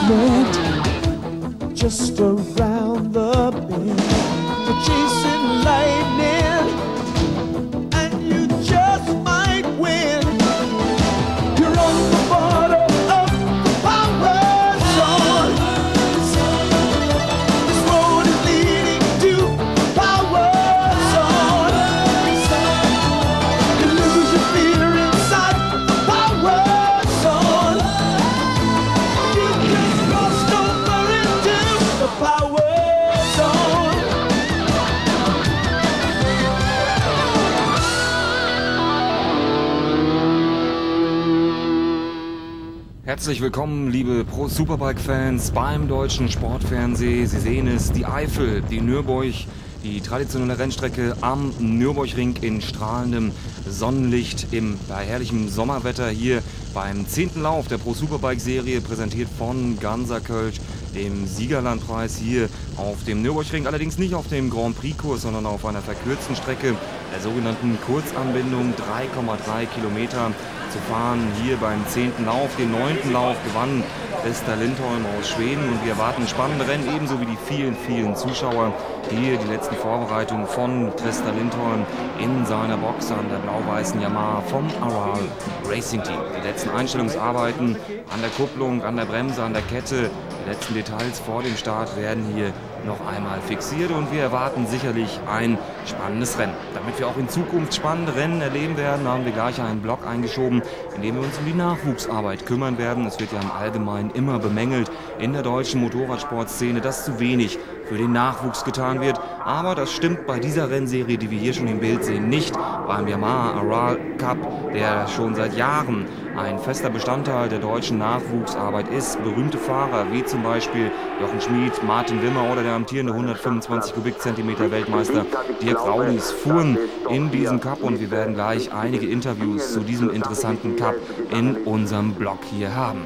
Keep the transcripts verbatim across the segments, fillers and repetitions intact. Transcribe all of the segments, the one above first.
movement just around the bend. You're chasing lightning and you just might win. You're on the border of the power zone. This road is leading to the power zone. You lose your fear inside the power zone. You just crossed over into the power zone. Herzlich willkommen, liebe Pro Superbike-Fans beim deutschen Sportfernsehen. Sie sehen es, die Eifel, die Nürburg, die traditionelle Rennstrecke am Nürburgring in strahlendem Sonnenlicht im bei herrlichem Sommerwetter hier beim zehnten Lauf der Pro Superbike-Serie, präsentiert von Ganser Kölsch, dem Siegerlandpreis hier auf dem Nürburgring. Allerdings nicht auf dem Grand Prix-Kurs, sondern auf einer verkürzten Strecke, der sogenannten Kurzanbindung, drei Komma drei Kilometer zu fahren hier beim zehnten Lauf. Den neunten Lauf gewann Christa Lindholm aus Schweden und wir erwarten spannende Rennen, ebenso wie die vielen, vielen Zuschauer. Hier die letzten Vorbereitungen von Christa Lindholm in seiner Box an der blau-weißen Yamaha vom Aral Racing Team. Die letzten Einstellungsarbeiten an der Kupplung, an der Bremse, an der Kette, die letzten Details vor dem Start werden hier noch einmal fixiert und wir erwarten sicherlich ein spannendes Rennen. Damit wir auch in Zukunft spannende Rennen erleben werden, haben wir gleich einen Block eingeschoben, in dem wir uns um die Nachwuchsarbeit kümmern werden. Es wird ja im Allgemeinen immer bemängelt in der deutschen Motorradsportszene, dass zu wenig für den Nachwuchs getan wird. Aber das stimmt bei dieser Rennserie, die wir hier schon im Bild sehen, nicht. Beim Yamaha Aral Cup, der schon seit Jahren ein fester Bestandteil der deutschen Nachwuchsarbeit ist. Berühmte Fahrer wie zum Beispiel Jochen Schmid, Martin Wimmer oder der amtierende hundertfünfundzwanzig Kubikzentimeter Weltmeister Dirk Raudis fuhren in diesem Cup und wir werden gleich einige Interviews zu diesem interessanten Cup in unserem Blog hier haben.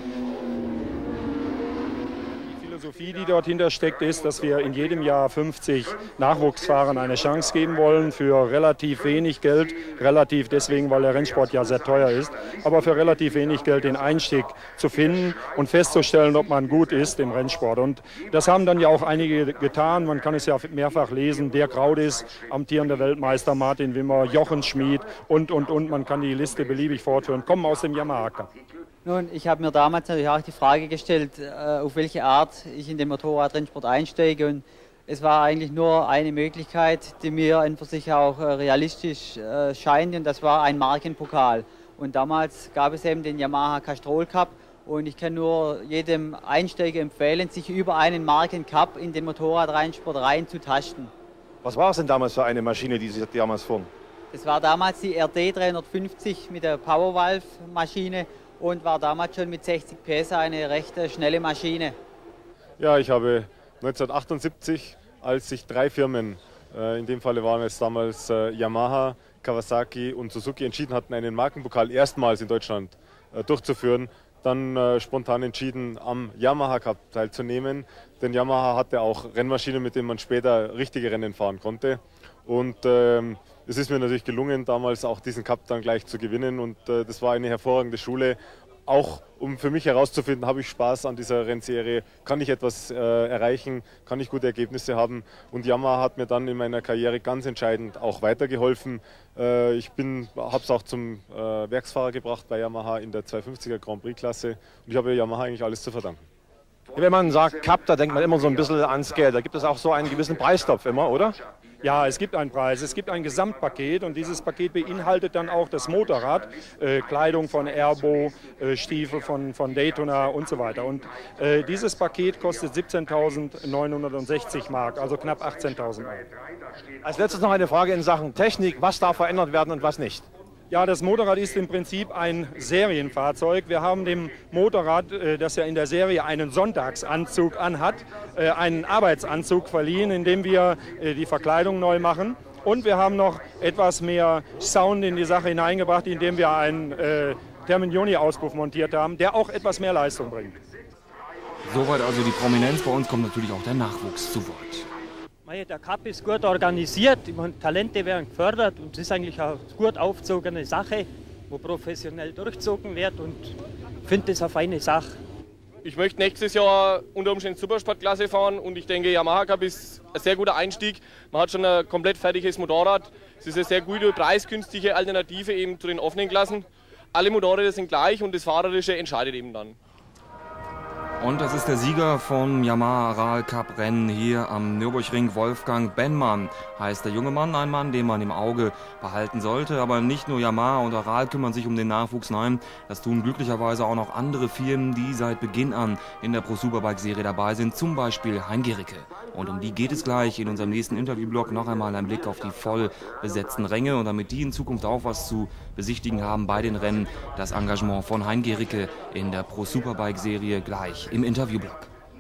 Die Philosophie, die dort hintersteckt, ist, dass wir in jedem Jahr fünfzig Nachwuchsfahrern eine Chance geben wollen für relativ wenig Geld, relativ deswegen, weil der Rennsport ja sehr teuer ist, aber für relativ wenig Geld den Einstieg zu finden und festzustellen, ob man gut ist im Rennsport. Und das haben dann ja auch einige getan, man kann es ja mehrfach lesen, Dirk Raudis, amtierender Weltmeister, Martin Wimmer, Jochen Schmid und, und, und, man kann die Liste beliebig fortführen, kommen aus dem Yamaha Cup. Nun, ich habe mir damals natürlich auch die Frage gestellt, auf welche Art ich in den Motorradrennsport einsteige und es war eigentlich nur eine Möglichkeit, die mir an für sich auch realistisch scheint und das war ein Markenpokal. Und damals gab es eben den Yamaha Castrol Cup und ich kann nur jedem Einsteiger empfehlen, sich über einen Markencup in den Motorradrennsport reinzutasten. Was war es denn damals für eine Maschine, die Sie damals fuhren? Das war damals die R D dreihundertfünfzig mit der Powervalve-Maschine und war damals schon mit sechzig P S eine recht schnelle Maschine. Ja, ich habe neunzehnhundertachtundsiebzig, als sich drei Firmen, äh, in dem Falle waren es damals äh, Yamaha, Kawasaki und Suzuki, entschieden hatten, einen Markenpokal erstmals in Deutschland äh, durchzuführen, dann äh, spontan entschieden, am Yamaha Cup teilzunehmen. Denn Yamaha hatte auch Rennmaschinen, mit denen man später richtige Rennen fahren konnte. Und ähm, es ist mir natürlich gelungen, damals auch diesen Cup dann gleich zu gewinnen und äh, das war eine hervorragende Schule. Auch um für mich herauszufinden, habe ich Spaß an dieser Rennserie, kann ich etwas äh, erreichen, kann ich gute Ergebnisse haben. Und Yamaha hat mir dann in meiner Karriere ganz entscheidend auch weitergeholfen. Äh, ich habe es auch zum äh, Werksfahrer gebracht bei Yamaha in der zweihundertfünfziger Grand Prix Klasse und ich habe Yamaha eigentlich alles zu verdanken. Wenn man sagt Cup, da denkt man immer so ein bisschen ans Geld. Da gibt es auch so einen gewissen Preistopf immer, oder? Ja, es gibt einen Preis, es gibt ein Gesamtpaket und dieses Paket beinhaltet dann auch das Motorrad, äh, Kleidung von Airbo, äh, Stiefel von, von Daytona und so weiter. Und äh, dieses Paket kostet siebzehntausendneunhundertsechzig Mark, also knapp achtzehntausend Euro. Als letztes noch eine Frage in Sachen Technik. Was darf verändert werden und was nicht? Ja, das Motorrad ist im Prinzip ein Serienfahrzeug. Wir haben dem Motorrad, das ja in der Serie einen Sonntagsanzug anhat, einen Arbeitsanzug verliehen, indem wir die Verkleidung neu machen. Und wir haben noch etwas mehr Sound in die Sache hineingebracht, indem wir einen Terminioni-Auspuff montiert haben, der auch etwas mehr Leistung bringt. Soweit also die Prominenz. Bei uns kommt natürlich auch der Nachwuchs zu Wort. Der Cup ist gut organisiert, Talente werden gefördert und es ist eigentlich eine gut aufgezogene Sache, wo professionell durchgezogen wird und ich finde das eine feine Sache. ich möchte nächstes Jahr unter Umständen Supersportklasse fahren und ich denke, Yamaha Cup ist ein sehr guter Einstieg. Man hat schon ein komplett fertiges Motorrad. Es ist eine sehr gute, preisgünstige Alternative eben zu den offenen Klassen. Alle Motorräder sind gleich und das Fahrerische entscheidet eben dann. Und das ist der Sieger vom Yamaha Aral Cup Rennen hier am Nürburgring. Wolfgang Bennmann heißt der junge Mann, ein Mann, den man im Auge behalten sollte. Aber nicht nur Yamaha und Aral kümmern sich um den Nachwuchs, nein, das tun glücklicherweise auch noch andere Firmen, die seit Beginn an in der Pro Superbike Serie dabei sind, zum Beispiel Hein Gericke. Und um die geht es gleich in unserem nächsten Interviewblock. Noch einmal ein Blick auf die voll besetzten Ränge und damit die in Zukunft auch was zu besichtigen haben bei den Rennen, das Engagement von Hein Gericke in der Pro Superbike Serie gleich im Interviewblock.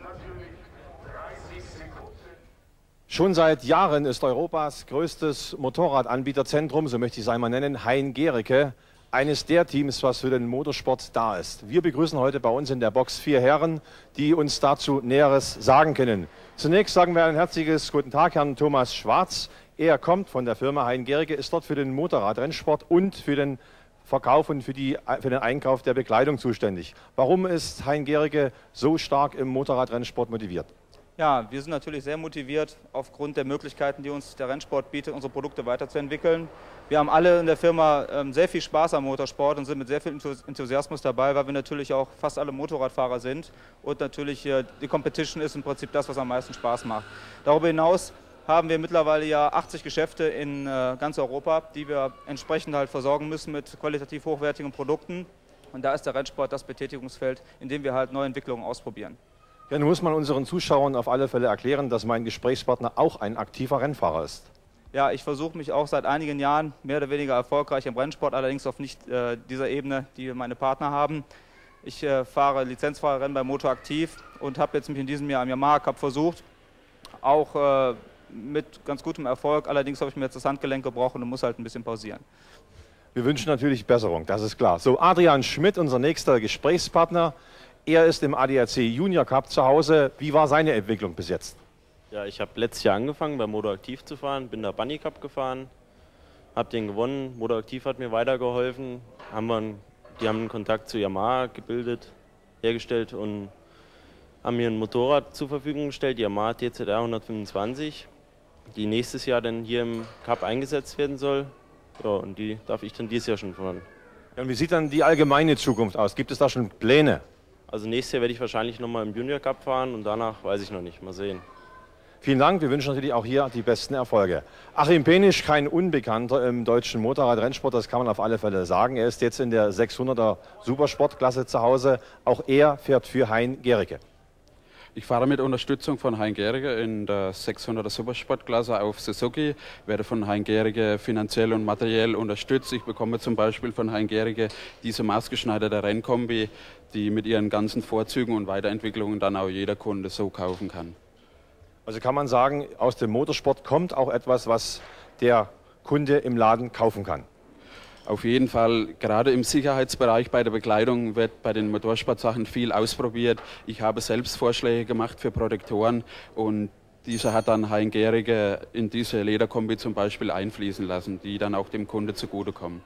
Schon seit Jahren ist Europas größtes Motorradanbieterzentrum, so möchte ich es einmal nennen, Hein Gericke, eines der Teams, was für den Motorsport da ist. Wir begrüßen heute bei uns in der Box vier Herren, die uns dazu Näheres sagen können. Zunächst sagen wir ein herzliches Guten Tag, Herrn Thomas Schwarz. Er kommt von der Firma Hein Gericke, ist dort für den Motorradrennsport und für den Verkauf und für, die, für den Einkauf der Bekleidung zuständig. Warum ist Hein Gericke so stark im Motorradrennsport motiviert? Ja, wir sind natürlich sehr motiviert, aufgrund der Möglichkeiten, die uns der Rennsport bietet, unsere Produkte weiterzuentwickeln. Wir haben alle in der Firma ähm, sehr viel Spaß am Motorsport und sind mit sehr viel Enthusiasmus dabei, weil wir natürlich auch fast alle Motorradfahrer sind. Und natürlich äh, die Competition ist im Prinzip das, was am meisten Spaß macht. Darüber hinaus haben wir mittlerweile ja achtzig Geschäfte in äh, ganz Europa, die wir entsprechend halt versorgen müssen mit qualitativ hochwertigen Produkten. Und da ist der Rennsport das Betätigungsfeld, in dem wir halt neue Entwicklungen ausprobieren. Ja, nun muss man unseren Zuschauern auf alle Fälle erklären, dass mein Gesprächspartner auch ein aktiver Rennfahrer ist. Ja, ich versuche mich auch seit einigen Jahren mehr oder weniger erfolgreich im Rennsport, allerdings auf nicht äh, dieser Ebene, die meine Partner haben. Ich äh, fahre Lizenzfahrerrennen bei Motor Aktiv und habe jetzt mich in diesem Jahr im Yamaha Cup versucht, auch äh, mit ganz gutem Erfolg. Allerdings habe ich mir jetzt das Handgelenk gebrochen und muss halt ein bisschen pausieren. Wir wünschen natürlich Besserung, das ist klar. So, Adrian Schmidt, unser nächster Gesprächspartner. Er ist im A D A C Junior Cup zu Hause. Wie war seine Entwicklung bis jetzt? Ja, ich habe letztes Jahr angefangen, bei Motor Aktiv zu fahren, bin da Bunny Cup gefahren, habe den gewonnen. Motor Aktiv hat mir weitergeholfen. Haben wir einen, die haben einen Kontakt zu Yamaha gebildet, hergestellt und haben mir ein Motorrad zur Verfügung gestellt, die Yamaha T Z R hundertfünfundzwanzig, die nächstes Jahr dann hier im Cup eingesetzt werden soll. Ja, und die darf ich dann dieses Jahr schon fahren. Ja, und wie sieht dann die allgemeine Zukunft aus? Gibt es da schon Pläne? Also nächstes Jahr werde ich wahrscheinlich nochmal im Junior Cup fahren und danach weiß ich noch nicht. Mal sehen. Vielen Dank, wir wünschen natürlich auch hier die besten Erfolge. Achim Penisch, kein Unbekannter im deutschen Motorradrennsport, das kann man auf alle Fälle sagen. Er ist jetzt in der sechshunderter Supersportklasse zu Hause. Auch er fährt für Hein Gericke. Ich fahre mit Unterstützung von Hein Gericke in der sechshunderter Supersportklasse auf Suzuki, werde von Hein Gericke finanziell und materiell unterstützt. Ich bekomme zum Beispiel von Hein Gericke diese maßgeschneiderte Rennkombi, die mit ihren ganzen Vorzügen und Weiterentwicklungen dann auch jeder Kunde so kaufen kann. Also kann man sagen, aus dem Motorsport kommt auch etwas, was der Kunde im Laden kaufen kann. Auf jeden Fall, gerade im Sicherheitsbereich bei der Bekleidung wird bei den Motorsportsachen viel ausprobiert. Ich habe selbst Vorschläge gemacht für Protektoren und dieser hat dann Hein Gericke in diese Lederkombi zum Beispiel einfließen lassen, die dann auch dem Kunde zugutekommen.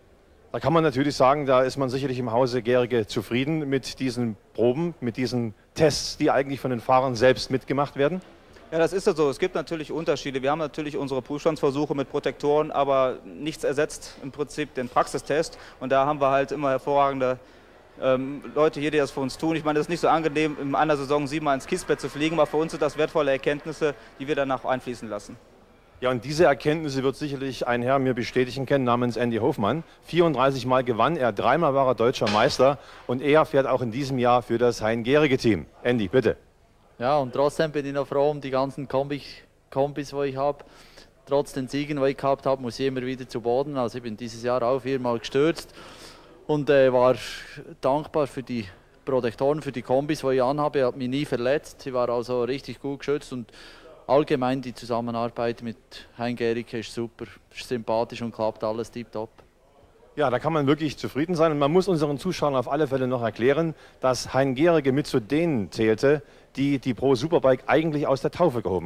Da kann man natürlich sagen, da ist man sicherlich im Hause Gericke zufrieden mit diesen Proben, mit diesen Tests, die eigentlich von den Fahrern selbst mitgemacht werden. Ja, das ist ja so. Es gibt natürlich Unterschiede. Wir haben natürlich unsere Prüfstandsversuche mit Protektoren, aber nichts ersetzt im Prinzip den Praxistest. Und da haben wir halt immer hervorragende ähm, Leute hier, die das für uns tun. Ich meine, es ist nicht so angenehm, in einer Saison siebenmal ins Kiesbett zu fliegen, aber für uns sind das wertvolle Erkenntnisse, die wir danach einfließen lassen. Ja, und diese Erkenntnisse wird sicherlich ein Herr mir bestätigen können, namens Andy Hofmann. vierunddreißig Mal gewann er, dreimal war er deutscher Meister und er fährt auch in diesem Jahr für das Hein Gericke Team. Andy, bitte. Ja, und trotzdem bin ich noch froh um die ganzen Kombi Kombis, die ich habe. Trotz den Siegen, die ich gehabt habe, muss ich immer wieder zu Boden. Also ich bin dieses Jahr auch viermal gestürzt und äh, war dankbar für die Protektoren, für die Kombis, die ich anhabe. Ich habe mich nie verletzt. Ich war also richtig gut geschützt und allgemein die Zusammenarbeit mit Hein Gericke ist super, ist sympathisch und klappt alles tipptopp. Ja, da kann man wirklich zufrieden sein. Und man muss unseren Zuschauern auf alle Fälle noch erklären, dass Hein Gericke mit zu denen zählte, die die Pro Superbike eigentlich aus der Taufe gehoben haben.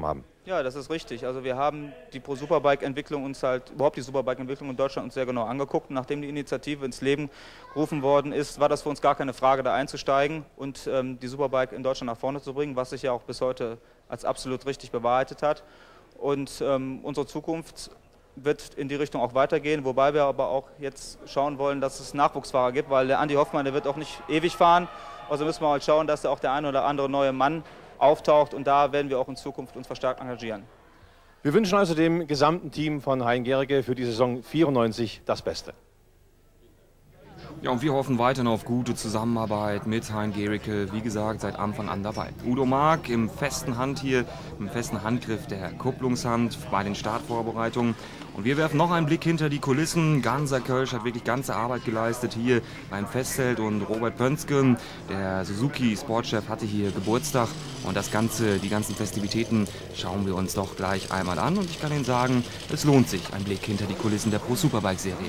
Ja, das ist richtig. Also wir haben die Pro Superbike-Entwicklung uns halt, überhaupt die Superbike-Entwicklung in Deutschland uns sehr genau angeguckt. Nachdem die Initiative ins Leben gerufen worden ist, war das für uns gar keine Frage, da einzusteigen und ähm, die Superbike in Deutschland nach vorne zu bringen, was sich ja auch bis heute als absolut richtig bewahrheitet hat. Und ähm, unsere Zukunft wird in die Richtung auch weitergehen, wobei wir aber auch jetzt schauen wollen, dass es Nachwuchsfahrer gibt, weil der Andi Hoffmann, der wird auch nicht ewig fahren. Also müssen wir halt schauen, dass da auch der ein oder andere neue Mann auftaucht und da werden wir auch in Zukunft uns verstärkt engagieren. Wir wünschen also dem gesamten Team von Hein Gericke für die Saison vierundneunzig das Beste. Ja, und wir hoffen weiterhin auf gute Zusammenarbeit mit Hein Gericke, wie gesagt, seit Anfang an dabei. Udo Mark im festen Hand hier, im festen Handgriff der Kupplungshand bei den Startvorbereitungen. Und wir werfen noch einen Blick hinter die Kulissen. Ganser Kölsch hat wirklich ganze Arbeit geleistet hier beim Festzelt und Robert Pönsken, der Suzuki-Sportchef, hatte hier Geburtstag. Und das Ganze, die ganzen Festivitäten schauen wir uns doch gleich einmal an. Und ich kann Ihnen sagen, es lohnt sich, ein Blick hinter die Kulissen der Pro Superbike-Serie.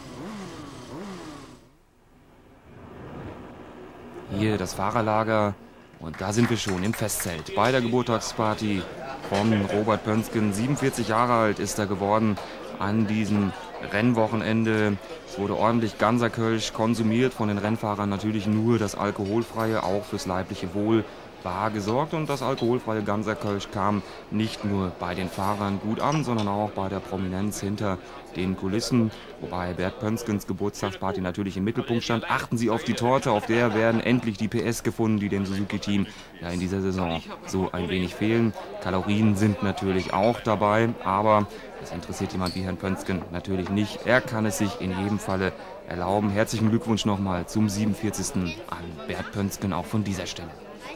Hier das Fahrerlager und da sind wir schon im Festzelt bei der Geburtstagsparty von Robert Pönsken. siebenundvierzig Jahre alt ist er geworden an diesem Rennwochenende. Es wurde ordentlich Ganser Kölsch konsumiert, von den Rennfahrern natürlich nur das Alkoholfreie, auch fürs leibliche Wohl war gesorgt. Und das alkoholfreie Ganser Kölsch kam nicht nur bei den Fahrern gut an, sondern auch bei der Prominenz hinter den Kulissen. Wobei Bert Pönskens Geburtstagsparty natürlich im Mittelpunkt stand. Achten Sie auf die Torte, auf der werden endlich die P S gefunden, die dem Suzuki-Team ja in dieser Saison so ein wenig fehlen. Kalorien sind natürlich auch dabei, aber das interessiert jemand wie Herrn Pönsken natürlich nicht. Er kann es sich in jedem Falle erlauben. Herzlichen Glückwunsch nochmal zum siebenundvierzigsten an Bert Pönsken, auch von dieser Stelle.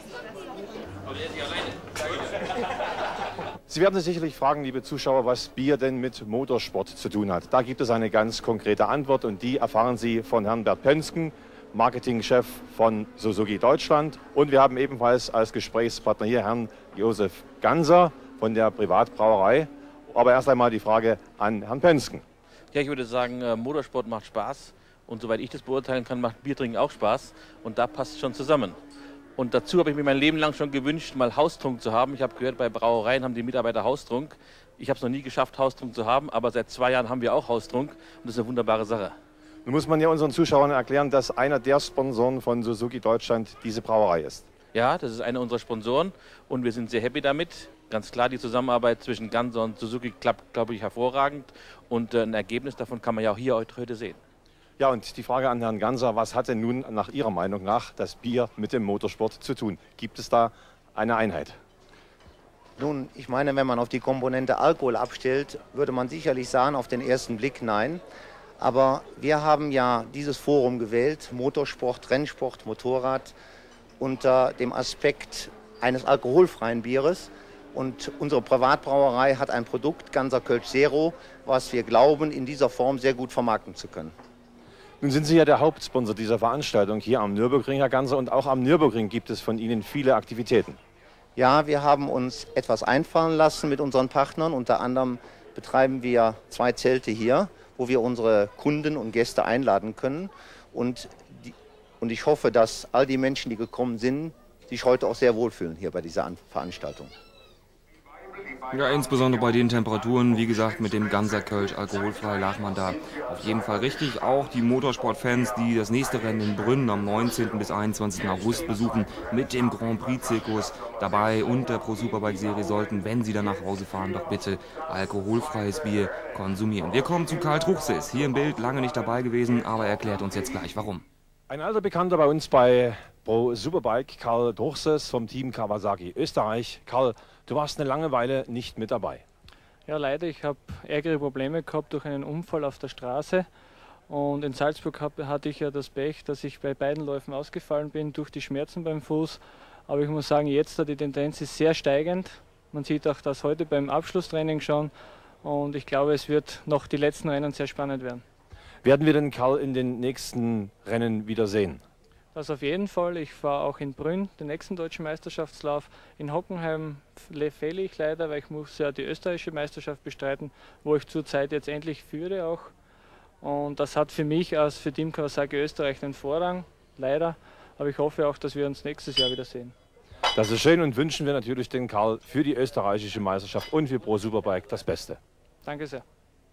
Sie werden sich sicherlich fragen, liebe Zuschauer, was Bier denn mit Motorsport zu tun hat. Da gibt es eine ganz konkrete Antwort und die erfahren Sie von Herrn Bert Pönsken, Marketingchef von Suzuki Deutschland. Und wir haben ebenfalls als Gesprächspartner hier Herrn Josef Ganser von der Privatbrauerei. Aber erst einmal die Frage an Herrn Pönsken. Ja, ich würde sagen, Motorsport macht Spaß und soweit ich das beurteilen kann, macht Biertrinken auch Spaß und da passt es schon zusammen. Und dazu habe ich mir mein Leben lang schon gewünscht, mal Haustrunk zu haben. Ich habe gehört, bei Brauereien haben die Mitarbeiter Haustrunk. Ich habe es noch nie geschafft, Haustrunk zu haben, aber seit zwei Jahren haben wir auch Haustrunk und das ist eine wunderbare Sache. Nun muss man ja unseren Zuschauern erklären, dass einer der Sponsoren von Suzuki Deutschland diese Brauerei ist. Ja, das ist einer unserer Sponsoren und wir sind sehr happy damit. Ganz klar, die Zusammenarbeit zwischen Ganser und Suzuki klappt, glaube ich, hervorragend und ein Ergebnis davon kann man ja auch hier heute sehen. Ja, und die Frage an Herrn Ganser, was hat denn nun nach Ihrer Meinung nach das Bier mit dem Motorsport zu tun? Gibt es da eine Einheit? Nun, ich meine, wenn man auf die Komponente Alkohol abstellt, würde man sicherlich sagen, auf den ersten Blick nein. Aber wir haben ja dieses Forum gewählt, Motorsport, Rennsport, Motorrad, unter dem Aspekt eines alkoholfreien Bieres. Und unsere Privatbrauerei hat ein Produkt, Ganser Kölsch Zero, was wir glauben, in dieser Form sehr gut vermarkten zu können. Nun sind Sie ja der Hauptsponsor dieser Veranstaltung hier am Nürburgring, Herr Ganser, und auch am Nürburgring gibt es von Ihnen viele Aktivitäten. Ja, wir haben uns etwas einfallen lassen mit unseren Partnern. Unter anderem betreiben wir zwei Zelte hier, wo wir unsere Kunden und Gäste einladen können. Und, die, und ich hoffe, dass all die Menschen, die gekommen sind, sich heute auch sehr wohlfühlen hier bei dieser Veranstaltung. Ja, insbesondere bei den Temperaturen, wie gesagt, mit dem Ganser Kölsch alkoholfrei lag man da auf jeden Fall richtig. Auch die Motorsportfans, die das nächste Rennen in Brünn am neunzehnten bis einundzwanzigsten August besuchen, mit dem Grand Prix-Zirkus dabei und der Pro Superbike-Serie, sollten, wenn sie dann nach Hause fahren, doch bitte alkoholfreies Bier konsumieren. Wir kommen zu Karl Truchsess, hier im Bild, lange nicht dabei gewesen, aber er erklärt uns jetzt gleich, warum. Ein alter Bekannter bei uns bei Pro Superbike, Karl Truchsess vom Team Kawasaki Österreich. Karl, du warst eine lange Weile nicht mit dabei. Ja, leider. Ich habe ärgere Probleme gehabt durch einen Unfall auf der Straße. Und in Salzburg hab, hatte ich ja das Pech, dass ich bei beiden Läufen ausgefallen bin durch die Schmerzen beim Fuß. Aber ich muss sagen, jetzt die Tendenz ist sehr steigend. Man sieht auch das heute beim Abschlusstraining schon. Und ich glaube, es wird noch die letzten Rennen sehr spannend werden. Werden wir den Karl in den nächsten Rennen wieder sehen? Das auf jeden Fall. Ich fahre auch in Brünn, den nächsten deutschen Meisterschaftslauf. In Hockenheim fehle ich leider, weil ich muss ja die österreichische Meisterschaft bestreiten, wo ich zurzeit jetzt endlich führe auch. Und das hat für mich als für Team Kawasaki Österreich den Vorrang, leider. Aber ich hoffe auch, dass wir uns nächstes Jahr wieder sehen. Das ist schön und wünschen wir natürlich den Karl für die österreichische Meisterschaft und für Pro Superbike das Beste. Danke sehr.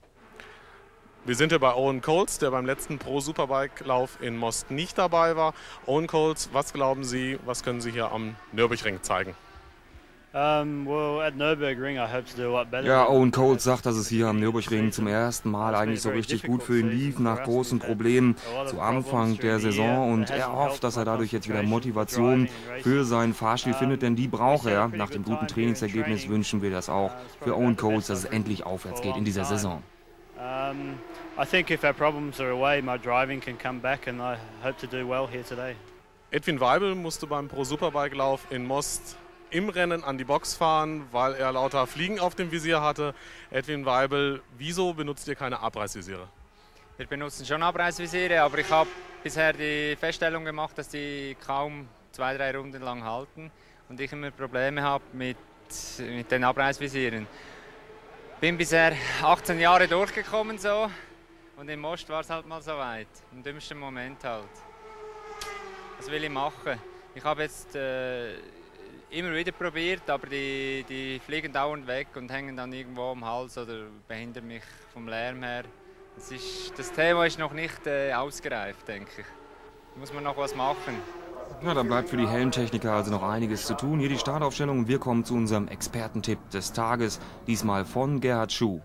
Wir sind hier bei Owen Coles, der beim letzten Pro Superbike-Lauf in Most nicht dabei war. Owen Coles, was glauben Sie, was können Sie hier am Nürburgring zeigen? Um, well, at Nürburgring, I hope to do a lot better. Ja, Owen Coles sagt, dass es hier am Nürburgring zum ersten Mal eigentlich so richtig gut für ihn lief, nach großen Problemen zu Anfang der Saison. Und er hofft, dass er dadurch jetzt wieder Motivation für seinen Fahrstil findet, denn die braucht er. Nach dem guten Trainingsergebnis wünschen wir das auch für Owen Coles, dass es endlich aufwärts geht in dieser Saison. Um, I think if our problems are away, my driving can come back, and I hope to do well here today. Edwin Weibel musste beim Pro Superbike-Lauf in Most im Rennen an die Box fahren, weil er lauter Fliegen auf dem Visier hatte. Edwin Weibel, wieso benutzt ihr keine Abreißvisiere? Wir benutzen schon Abreißvisiere, aber ich habe bisher die Feststellung gemacht, dass die kaum zwei, drei Runden lang halten und ich immer Probleme habe mit, mit den Abreißvisieren. Bin bisher achtzehn Jahre durchgekommen so und im Most war es halt mal so weit, im dümmsten Moment halt. Was will ich machen? Ich habe jetzt äh, immer wieder probiert, aber die, die fliegen dauernd weg und hängen dann irgendwo am Hals oder behindern mich vom Lärm her. Das, ist, das Thema ist noch nicht äh, ausgereift, denke ich. Da muss man noch was machen. Na, dann bleibt für die Helmtechniker also noch einiges zu tun. Hier die Startaufstellung und wir kommen zu unserem Expertentipp des Tages, diesmal von Gerhard Schuh.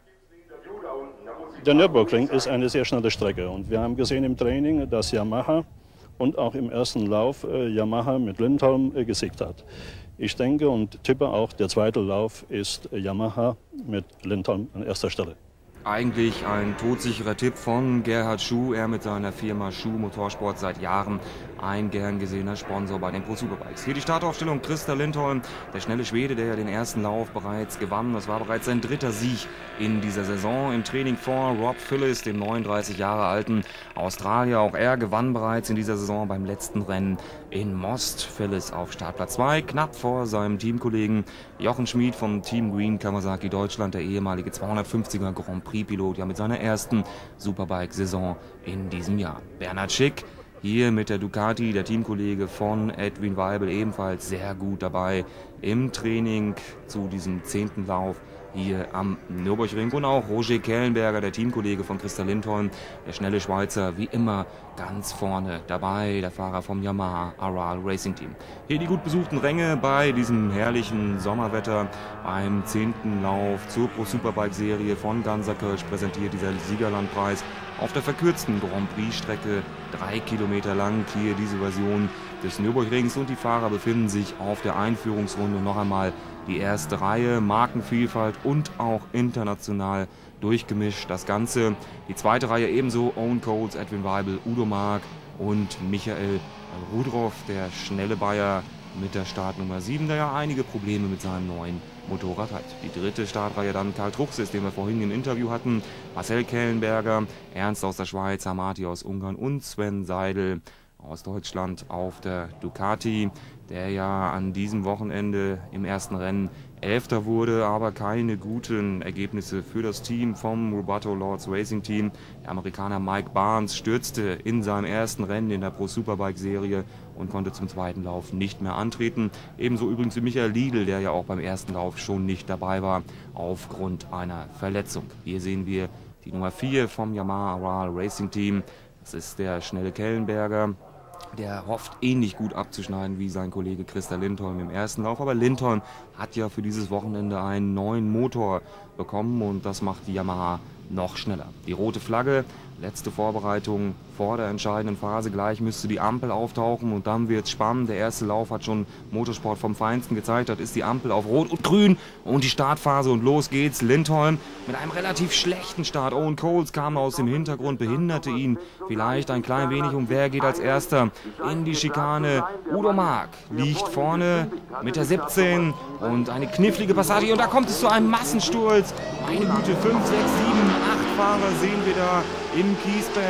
Der Nürburgring ist eine sehr schnelle Strecke und wir haben gesehen im Training, dass Yamaha und auch im ersten Lauf äh, Yamaha mit Lindholm äh, gesiegt hat. Ich denke und tippe auch, der zweite Lauf ist Yamaha mit Lindholm an erster Stelle. Eigentlich ein todsicherer Tipp von Gerhard Schuh. Er mit seiner Firma Schuh Motorsport seit Jahren ein gern gesehener Sponsor bei den Pro Superbikes. Hier die Startaufstellung: Christer Lindholm, der schnelle Schwede, der ja den ersten Lauf bereits gewann. Das war bereits sein dritter Sieg in dieser Saison. Im Training vor Rob Phillips, dem neununddreißig Jahre alten Australier. Auch er gewann bereits in dieser Saison beim letzten Rennen in Most. Phillips auf Startplatz zwei, knapp vor seinem Teamkollegen Jochen Schmid vom Team Green Kawasaki Deutschland, der ehemalige zweihundertfünfziger Grand Prix Pilot, ja mit seiner ersten Superbike-Saison in diesem Jahr. Bernhard Schick hier mit der Ducati, der Teamkollege von Edwin Weibel, ebenfalls sehr gut dabei im Training zu diesem zehnten Lauf hier am Nürburgring. Und auch Roger Kellenberger, der Teamkollege von Christer Lindholm, der schnelle Schweizer, wie immer ganz vorne dabei, der Fahrer vom Yamaha Aral Racing Team. Hier die gut besuchten Ränge bei diesem herrlichen Sommerwetter beim zehnten Lauf zur Pro Superbike Serie von Ganserkirch präsentiert dieser Siegerlandpreis auf der verkürzten Grand Prix Strecke, drei Kilometer lang, hier diese Version des Nürburgrings, und die Fahrer befinden sich auf der Einführungsrunde. Noch einmal die erste Reihe, Markenvielfalt und auch international durchgemischt. Das Ganze, die zweite Reihe ebenso, Owen Coles, Edwin Weibel, Udo Mark und Michael Rudroff, der schnelle Bayer mit der Startnummer sieben, der ja einige Probleme mit seinem neuen Motorrad hat. Die dritte Startreihe dann Karl Truchsess, den wir vorhin im Interview hatten, Marcel Kellenberger, Ernst aus der Schweiz, Hamati aus Ungarn und Sven Seidel aus Deutschland auf der Ducati, der ja an diesem Wochenende im ersten Rennen Elfter wurde, aber keine guten Ergebnisse für das Team vom Roberto Lords Racing Team. Der Amerikaner Mike Barnes stürzte in seinem ersten Rennen in der Pro Superbike Serie und konnte zum zweiten Lauf nicht mehr antreten. Ebenso übrigens wie Michael Liedl, der ja auch beim ersten Lauf schon nicht dabei war, aufgrund einer Verletzung. Hier sehen wir die Nummer vier vom Yamaha Aral Racing Team. Das ist der schnelle Kellenberger. Der hofft ähnlich gut abzuschneiden wie sein Kollege Christer Lindholm im ersten Lauf. Aber Lindholm hat ja für dieses Wochenende einen neuen Motor bekommen und das macht die Yamaha noch schneller. Die rote Flagge, letzte Vorbereitung vor der entscheidenden Phase. Gleich müsste die Ampel auftauchen und dann wird es spannend. Der erste Lauf hat schon Motorsport vom Feinsten gezeigt. Das ist die Ampel auf Rot und Grün und die Startphase und los geht's. Lindholm mit einem relativ schlechten Start. Owen Coles kam aus dem Hintergrund, behinderte ihn vielleicht ein klein wenig. Und wer geht als Erster in die Schikane? Udo Mark liegt vorne mit der siebzehn und eine knifflige Passage. Und da kommt es zu einem Massensturz. Meine Güte, fünf, sechs, sieben, acht Fahrer sehen wir da im Kiesbett.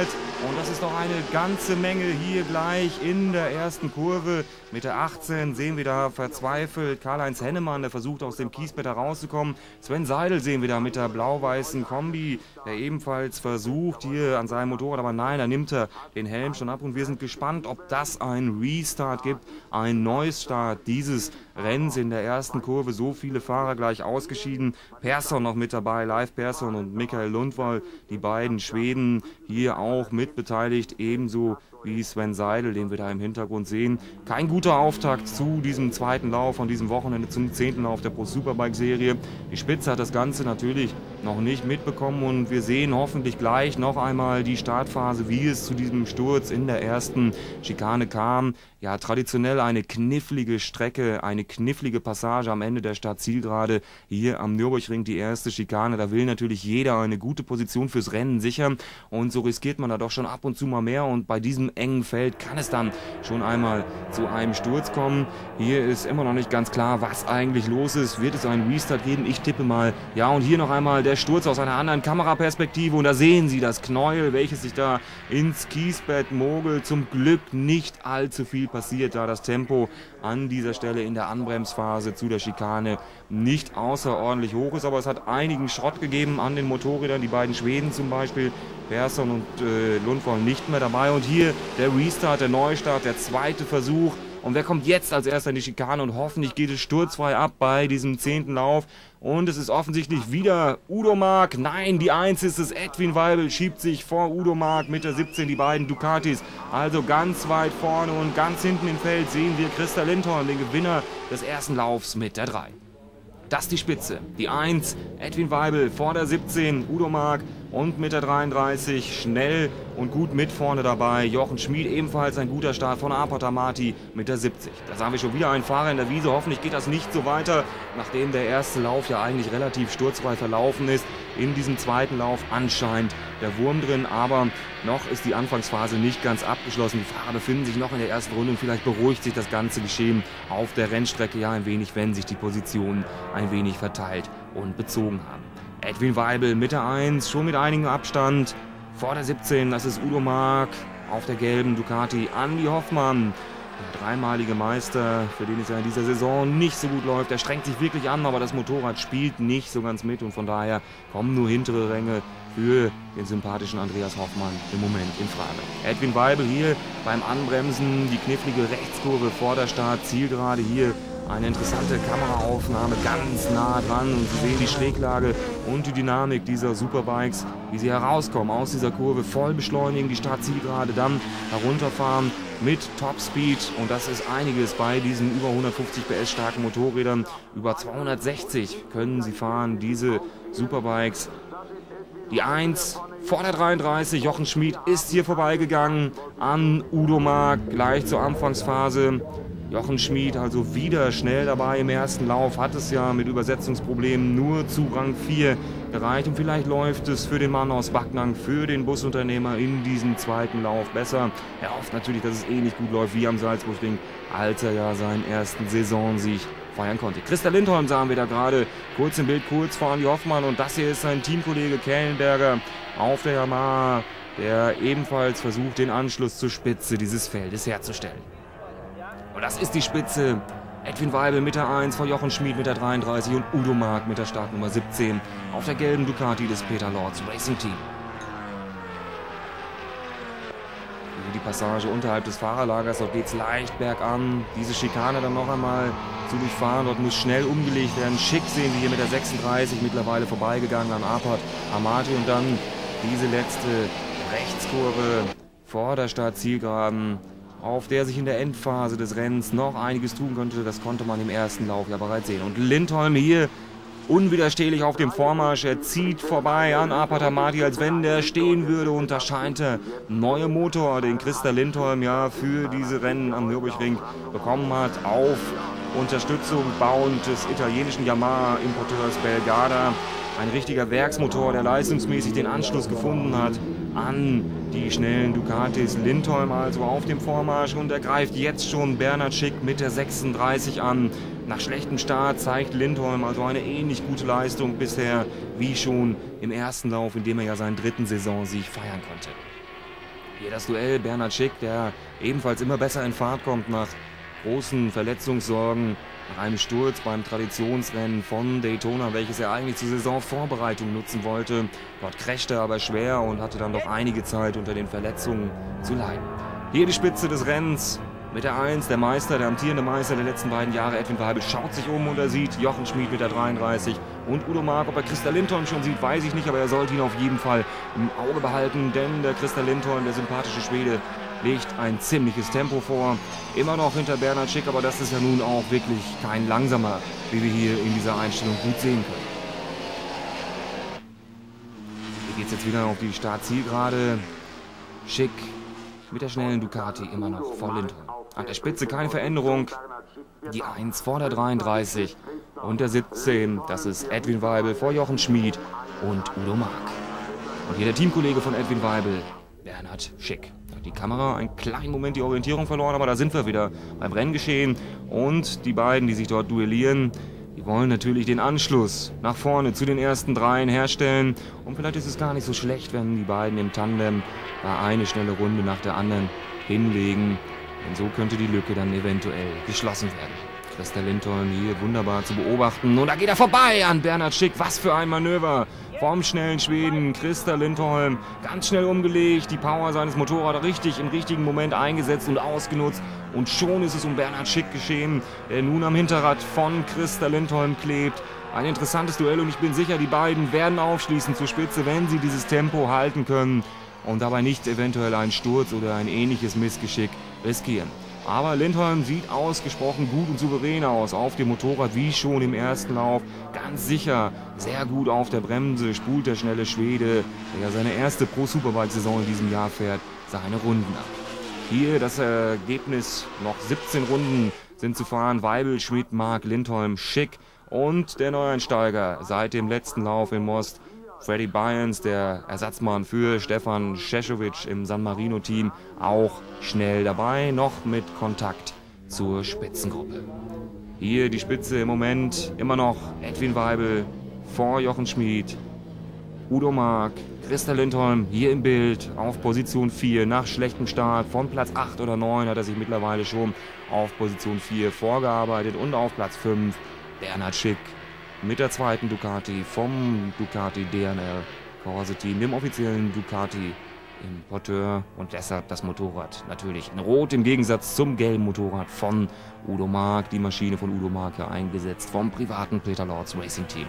Und das ist doch eine ganze Menge hier gleich in der ersten Kurve. Mit der achtzehn sehen wir da verzweifelt Karl-Heinz Hennemann, der versucht aus dem Kiesbett herauszukommen. Sven Seidel sehen wir da mit der blau-weißen Kombi, der ebenfalls versucht hier an seinem Motorrad. Aber nein, da nimmt er den Helm schon ab. Und wir sind gespannt, ob das ein Restart gibt, ein Neustart dieses Rennens in der ersten Kurve. So viele Fahrer gleich ausgeschieden. Persson noch mit dabei, Leif Persson und Michael Lundvall, die beiden Schweden hier auch mit beteiligt, ebenso wie Sven Seidel, den wir da im Hintergrund sehen. Kein guter Auftakt zu diesem zweiten Lauf von diesem Wochenende, zum zehnten Lauf der Pro Superbike Serie. Die Spitze hat das Ganze natürlich noch nicht mitbekommen und wir sehen hoffentlich gleich noch einmal die Startphase, wie es zu diesem Sturz in der ersten Schikane kam. Ja, traditionell eine knifflige Strecke, eine knifflige Passage am Ende der Start-Zielgerade hier am Nürburgring, die erste Schikane. Da will natürlich jeder eine gute Position fürs Rennen sichern und so riskiert man da doch schon ab und zu mal mehr und bei diesem engen Feld kann es dann schon einmal zu einem Sturz kommen. Hier ist immer noch nicht ganz klar, was eigentlich los ist. Wird es einen Restart geben? Ich tippe mal ja. Und hier noch einmal der Sturz aus einer anderen Kameraperspektive und da sehen Sie das Knäuel, welches sich da ins Kiesbett mogelt. Zum Glück nicht allzu viel passiert, da das Tempo an dieser Stelle in der Anbremsphase zu der Schikane nicht außerordentlich hoch ist, aber es hat einigen Schrott gegeben an den Motorrädern, die beiden Schweden zum Beispiel, Persson und äh, Lundvall nicht mehr dabei und hier der Restart, der Neustart, der zweite Versuch. Und wer kommt jetzt als erster in die Schikane und hoffentlich geht es sturzfrei ab bei diesem zehnten Lauf. Und es ist offensichtlich wieder Udo Mark. Nein, die eins ist es. Edwin Weibel schiebt sich vor Udo Mark mit der siebzehn, die beiden Ducatis. Also ganz weit vorne und ganz hinten im Feld sehen wir Christa Lindholm, den Gewinner des ersten Laufs mit der drei. Das ist die Spitze. Die eins, Edwin Weibel vor der siebzehn, Udo Mark und mit der dreiunddreißig schnell und gut mit vorne dabei. Jochen Schmid ebenfalls ein guter Start von Apot Amati mit der siebzig. Da sahen wir schon wieder einen Fahrer in der Wiese. Hoffentlich geht das nicht so weiter, nachdem der erste Lauf ja eigentlich relativ sturzfrei verlaufen ist. In diesem zweiten Lauf anscheinend der Wurm drin, aber noch ist die Anfangsphase nicht ganz abgeschlossen. Die Fahrer befinden sich noch in der ersten Runde und vielleicht beruhigt sich das ganze Geschehen auf der Rennstrecke ja ein wenig, wenn sich die Positionen ein wenig verteilt und bezogen haben. Edwin Weibel mit der eins, schon mit einigem Abstand. Vor der siebzehn, das ist Udo Mark auf der gelben Ducati. Andi Hoffmann, der dreimalige Meister, für den es ja in dieser Saison nicht so gut läuft. Der strengt sich wirklich an, aber das Motorrad spielt nicht so ganz mit und von daher kommen nur hintere Ränge für den sympathischen Andreas Hoffmann im Moment in Frage. Edwin Weibel hier beim Anbremsen, die knifflige Rechtskurve vor der Start, Zielgerade hier. Eine interessante Kameraaufnahme ganz nah dran und Sie sehen die Schräglage und die Dynamik dieser Superbikes, wie sie herauskommen aus dieser Kurve, voll beschleunigen, die Startzielgerade dann herunterfahren mit Topspeed und das ist einiges bei diesen über hundertfünfzig P S starken Motorrädern. Über zweihundertsechzig können sie fahren, diese Superbikes. Die eins vor der dreiunddreißig, Jochen Schmid ist hier vorbeigegangen an Udo Mark, gleich zur Anfangsphase. Jochen Schmid also wieder schnell dabei im ersten Lauf, hat es ja mit Übersetzungsproblemen nur zu Rang vier gereicht und vielleicht läuft es für den Mann aus Backnang, für den Busunternehmer in diesem zweiten Lauf besser. Er hofft natürlich, dass es ähnlich gut läuft wie am Salzburgring, als er ja seinen ersten Saisonsieg feiern konnte. Christa Lindholm sahen wir da gerade kurz im Bild, kurz vor Andi Hoffmann und das hier ist sein Teamkollege Kellenberger auf der Yamaha, der ebenfalls versucht, den Anschluss zur Spitze dieses Feldes herzustellen. Und das ist die Spitze. Edwin Weibel mit der eins, vor Jochen Schmid mit der dreiunddreißig und Udo Mark mit der Startnummer siebzehn auf der gelben Ducati des Peter Lorz Racing Team. Die Passage unterhalb des Fahrerlagers, dort geht es leicht bergan. Diese Schikane dann noch einmal zu durchfahren, dort muss schnell umgelegt werden. Schick sehen wir hier mit der sechsunddreißig mittlerweile vorbeigegangen an Apot Amati und dann diese letzte Rechtskurve vor der Startzielgeraden, auf der sich in der Endphase des Rennens noch einiges tun könnte. Das konnte man im ersten Lauf ja bereits sehen. Und Lindholm hier unwiderstehlich auf dem Vormarsch. Er zieht vorbei an Apot Amati, als wenn der stehen würde. Und da scheint der neue Motor, den Christa Lindholm ja für diese Rennen am Nürburgring bekommen hat, auf Unterstützung bauend des italienischen Yamaha-Importeurs Belgada. Ein richtiger Werksmotor, der leistungsmäßig den Anschluss gefunden hat an die schnellen Ducatis. Lindholm also auf dem Vormarsch und er greift jetzt schon Bernhard Schick mit der sechsunddreißig an. Nach schlechtem Start zeigt Lindholm also eine ähnlich gute Leistung bisher wie schon im ersten Lauf, in dem er ja seinen dritten Saisonsieg feiern konnte. Hier das Duell Bernhard Schick, der ebenfalls immer besser in Fahrt kommt nach großen Verletzungssorgen, nach einem Sturz beim Traditionsrennen von Daytona, welches er eigentlich zur Saisonvorbereitung nutzen wollte. Dort crashte er aber schwer und hatte dann noch einige Zeit unter den Verletzungen zu leiden. Hier die Spitze des Rennens mit der eins, der Meister, der amtierende Meister der letzten beiden Jahre, Edwin Weibel, schaut sich um und er sieht Jochen Schmid mit der dreiunddreißig und Udo Mark. Ob er Christa Lindholm schon sieht, weiß ich nicht, aber er sollte ihn auf jeden Fall im Auge behalten, denn der Christa Lindholm, der sympathische Schwede, legt ein ziemliches Tempo vor. Immer noch hinter Bernhard Schick, aber das ist ja nun auch wirklich kein langsamer, wie wir hier in dieser Einstellung gut sehen können. Hier geht es jetzt wieder auf die Start-Zielgerade. Schick mit der schnellen Ducati immer noch vor Lindholm. An der Spitze keine Veränderung. Die eins vor der dreiunddreißig und der siebzehn. Das ist Edwin Weibel vor Jochen Schmid und Udo Mark. Und hier der Teamkollege von Edwin Weibel, Bernhard Schick. Die Kamera einen kleinen Moment die Orientierung verloren, aber da sind wir wieder beim Renngeschehen. Und die beiden, die sich dort duellieren, die wollen natürlich den Anschluss nach vorne zu den ersten dreien herstellen. Und vielleicht ist es gar nicht so schlecht, wenn die beiden im Tandem da eine schnelle Runde nach der anderen hinlegen. Denn so könnte die Lücke dann eventuell geschlossen werden. Christa Lindholm hier wunderbar zu beobachten. Und da geht er vorbei an Bernhard Schick. Was für ein Manöver vom schnellen Schweden. Christa Lindholm ganz schnell umgelegt, die Power seines Motorrads richtig im richtigen Moment eingesetzt und ausgenutzt. Und schon ist es um Bernhard Schick geschehen, der nun am Hinterrad von Christa Lindholm klebt. Ein interessantes Duell und ich bin sicher, die beiden werden aufschließen zur Spitze, wenn sie dieses Tempo halten können und dabei nicht eventuell einen Sturz oder ein ähnliches Missgeschick riskieren. Aber Lindholm sieht ausgesprochen gut und souverän aus auf dem Motorrad, wie schon im ersten Lauf. Ganz sicher, sehr gut auf der Bremse, spult der schnelle Schwede, der ja seine erste Pro-Superbike-Saison in diesem Jahr fährt, seine Runden ab. Hier das Ergebnis, noch siebzehn Runden sind zu fahren. Weibel, Schmid, Mark, Lindholm, Schick und der Neueinsteiger seit dem letzten Lauf in Most, Freddy Byans, der Ersatzmann für Stefan Šešovič im San Marino-Team, auch schnell dabei, noch mit Kontakt zur Spitzengruppe. Hier die Spitze im Moment immer noch Edwin Weibel vor Jochen Schmid, Udo Mark, Christa Lindholm hier im Bild auf Position vier nach schlechtem Start. Von Platz acht oder neun hat er sich mittlerweile schon auf Position vier vorgearbeitet und auf Platz fünf Bernhard Schick mit der zweiten Ducati vom Ducati D N R Corse Team, dem offiziellen Ducati Importeur und deshalb das Motorrad natürlich in Rot im Gegensatz zum gelben Motorrad von Udo Mark, die Maschine von Udo Mark hier eingesetzt vom privaten Peter Lords Racing Team.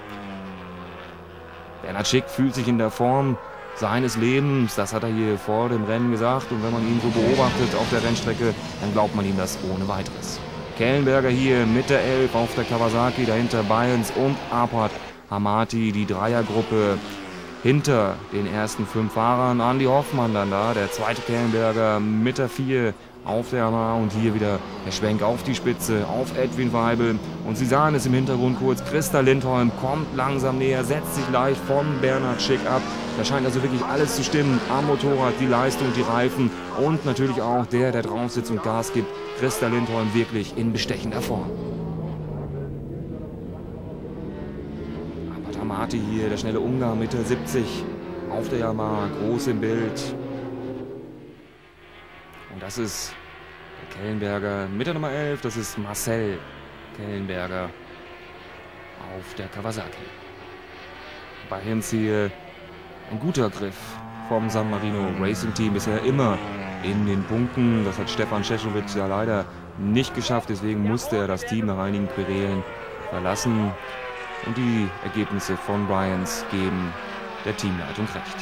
Bernhard Schick fühlt sich in der Form seines Lebens, das hat er hier vor dem Rennen gesagt und wenn man ihn so beobachtet auf der Rennstrecke, dann glaubt man ihm das ohne weiteres. Kellenberger hier mit der elf auf der Kawasaki, dahinter Byans und Arpad Hamati, die Dreiergruppe hinter den ersten fünf Fahrern. Andi Hoffmann dann da, der zweite Kellenberger mit der vier auf der Yamaha und hier wieder der Schwenk auf die Spitze, auf Edwin Weibel. Und Sie sahen es im Hintergrund kurz, Christa Lindholm kommt langsam näher, setzt sich leicht von Bernhard Schick ab. Da scheint also wirklich alles zu stimmen am Motorrad, die Leistung, die Reifen und natürlich auch der, der drauf sitzt und Gas gibt. Christa Lindholm wirklich in bestechender Form. Aber Hamati hier, der schnelle Ungarn mit der siebzig auf der Yamaha, groß im Bild. Und das ist der Kellenberger mit der Nummer elf, das ist Marcel Kellenberger auf der Kawasaki. Bei Hinz hier ein guter Griff vom San Marino Racing Team, bisher immer in den Punkten. Das hat Stefan Šešovič ja leider nicht geschafft, deswegen musste er das Team nach einigen Querelen verlassen. Und die Ergebnisse von Byans geben der Teamleitung recht.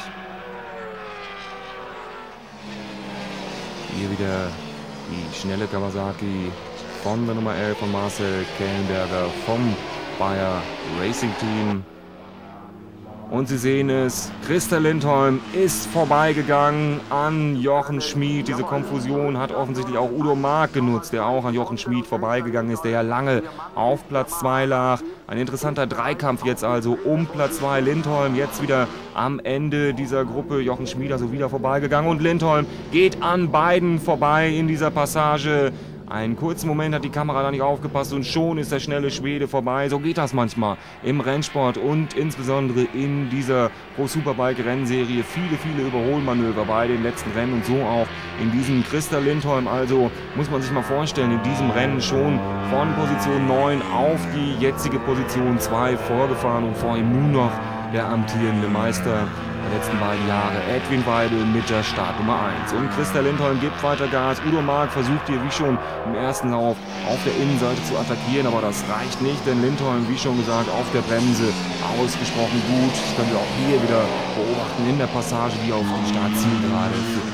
Hier wieder die schnelle Kawasaki von der Nummer elf von Marcel Kellenberger vom Bayer Racing Team. Und Sie sehen es, Christa Lindholm ist vorbeigegangen an Jochen Schmid. Diese Konfusion hat offensichtlich auch Udo Mark genutzt, der auch an Jochen Schmid vorbeigegangen ist, der ja lange auf Platz zwei lag. Ein interessanter Dreikampf jetzt also um Platz zwei. Lindholm jetzt wieder am Ende dieser Gruppe. Jochen Schmid also wieder vorbeigegangen und Lindholm geht an beiden vorbei in dieser Passage. Einen kurzen Moment hat die Kamera da nicht aufgepasst und schon ist der schnelle Schwede vorbei. So geht das manchmal im Rennsport und insbesondere in dieser Pro Superbike Rennserie. Viele, viele Überholmanöver bei den letzten Rennen und so auch in diesem Christa Lindholm. Also muss man sich mal vorstellen, in diesem Rennen schon von Position neun auf die jetzige Position zwei vorgefahren und vor ihm nun noch der amtierende Meister der letzten beiden Jahre, Edwin Weibel mit der Startnummer eins. Und Christa Lindholm gibt weiter Gas. Udo Mark versucht hier wie schon im ersten Lauf auf der Innenseite zu attackieren, aber das reicht nicht, denn Lindholm, wie schon gesagt, auf der Bremse ausgesprochen gut. Das können wir auch hier wieder beobachten in der Passage, die auf die Startzielgerade führt.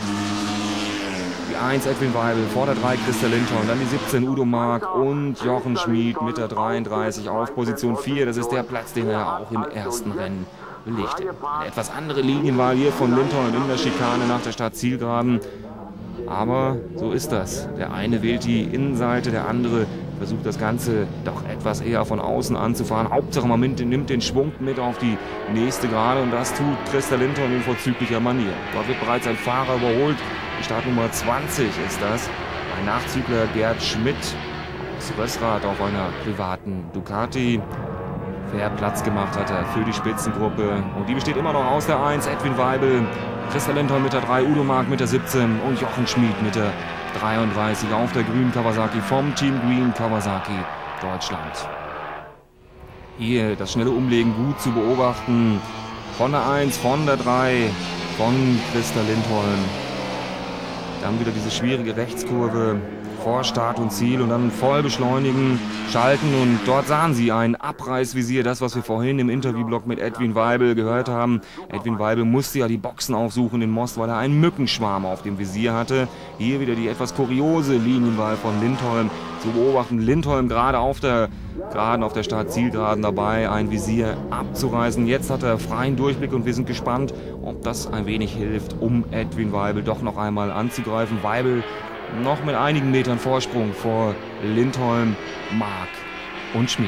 Die eins Edwin Weibel, vor der drei Christa Lindholm, dann die siebzehn Udo Mark und Jochen Schmid mit der dreiunddreißig auf Position vier. Das ist der Platz, den er auch im ersten Rennen belegte. Eine etwas andere Linienwahl hier von Lindholm in der Schikane nach der Startzielgeraden. Aber so ist das. Der eine wählt die Innenseite, der andere versucht das Ganze doch etwas eher von außen anzufahren. Hauptsache man nimmt den Schwung mit auf die nächste Gerade und das tut Christa Lindholm in vorzüglicher Manier. Dort wird bereits ein Fahrer überholt. Die Startnummer zwanzig ist das. Ein Nachzügler Gerd Schmidt aus Rössrath auf einer privaten Ducati. Wer Platz gemacht hat er für die Spitzengruppe. Und die besteht immer noch aus der eins, Edwin Weibel, Christa Lindholm mit der drei, Udo Mark mit der siebzehn und Jochen Schmid mit der dreiunddreißig auf der grünen Kawasaki vom Team Green Kawasaki Deutschland. Hier das schnelle Umlegen gut zu beobachten. Von der eins, von der drei, von Christa Lindholm. Dann wieder diese schwierige Rechtskurve vor Start und Ziel und dann voll beschleunigen, schalten und dort sahen sie ein Abreißvisier, das was wir vorhin im Interviewblock mit Edwin Weibel gehört haben. Edwin Weibel musste ja die Boxen aufsuchen in Most, weil er einen Mückenschwarm auf dem Visier hatte. Hier wieder die etwas kuriose Linienwahl von Lindholm zu beobachten. Lindholm gerade auf der Geraden, auf der Start-Zielgeraden dabei, ein Visier abzureißen. Jetzt hat er freien Durchblick und wir sind gespannt, ob das ein wenig hilft, um Edwin Weibel doch noch einmal anzugreifen. Weibel noch mit einigen Metern Vorsprung vor Lindholm, Mark und Schmid.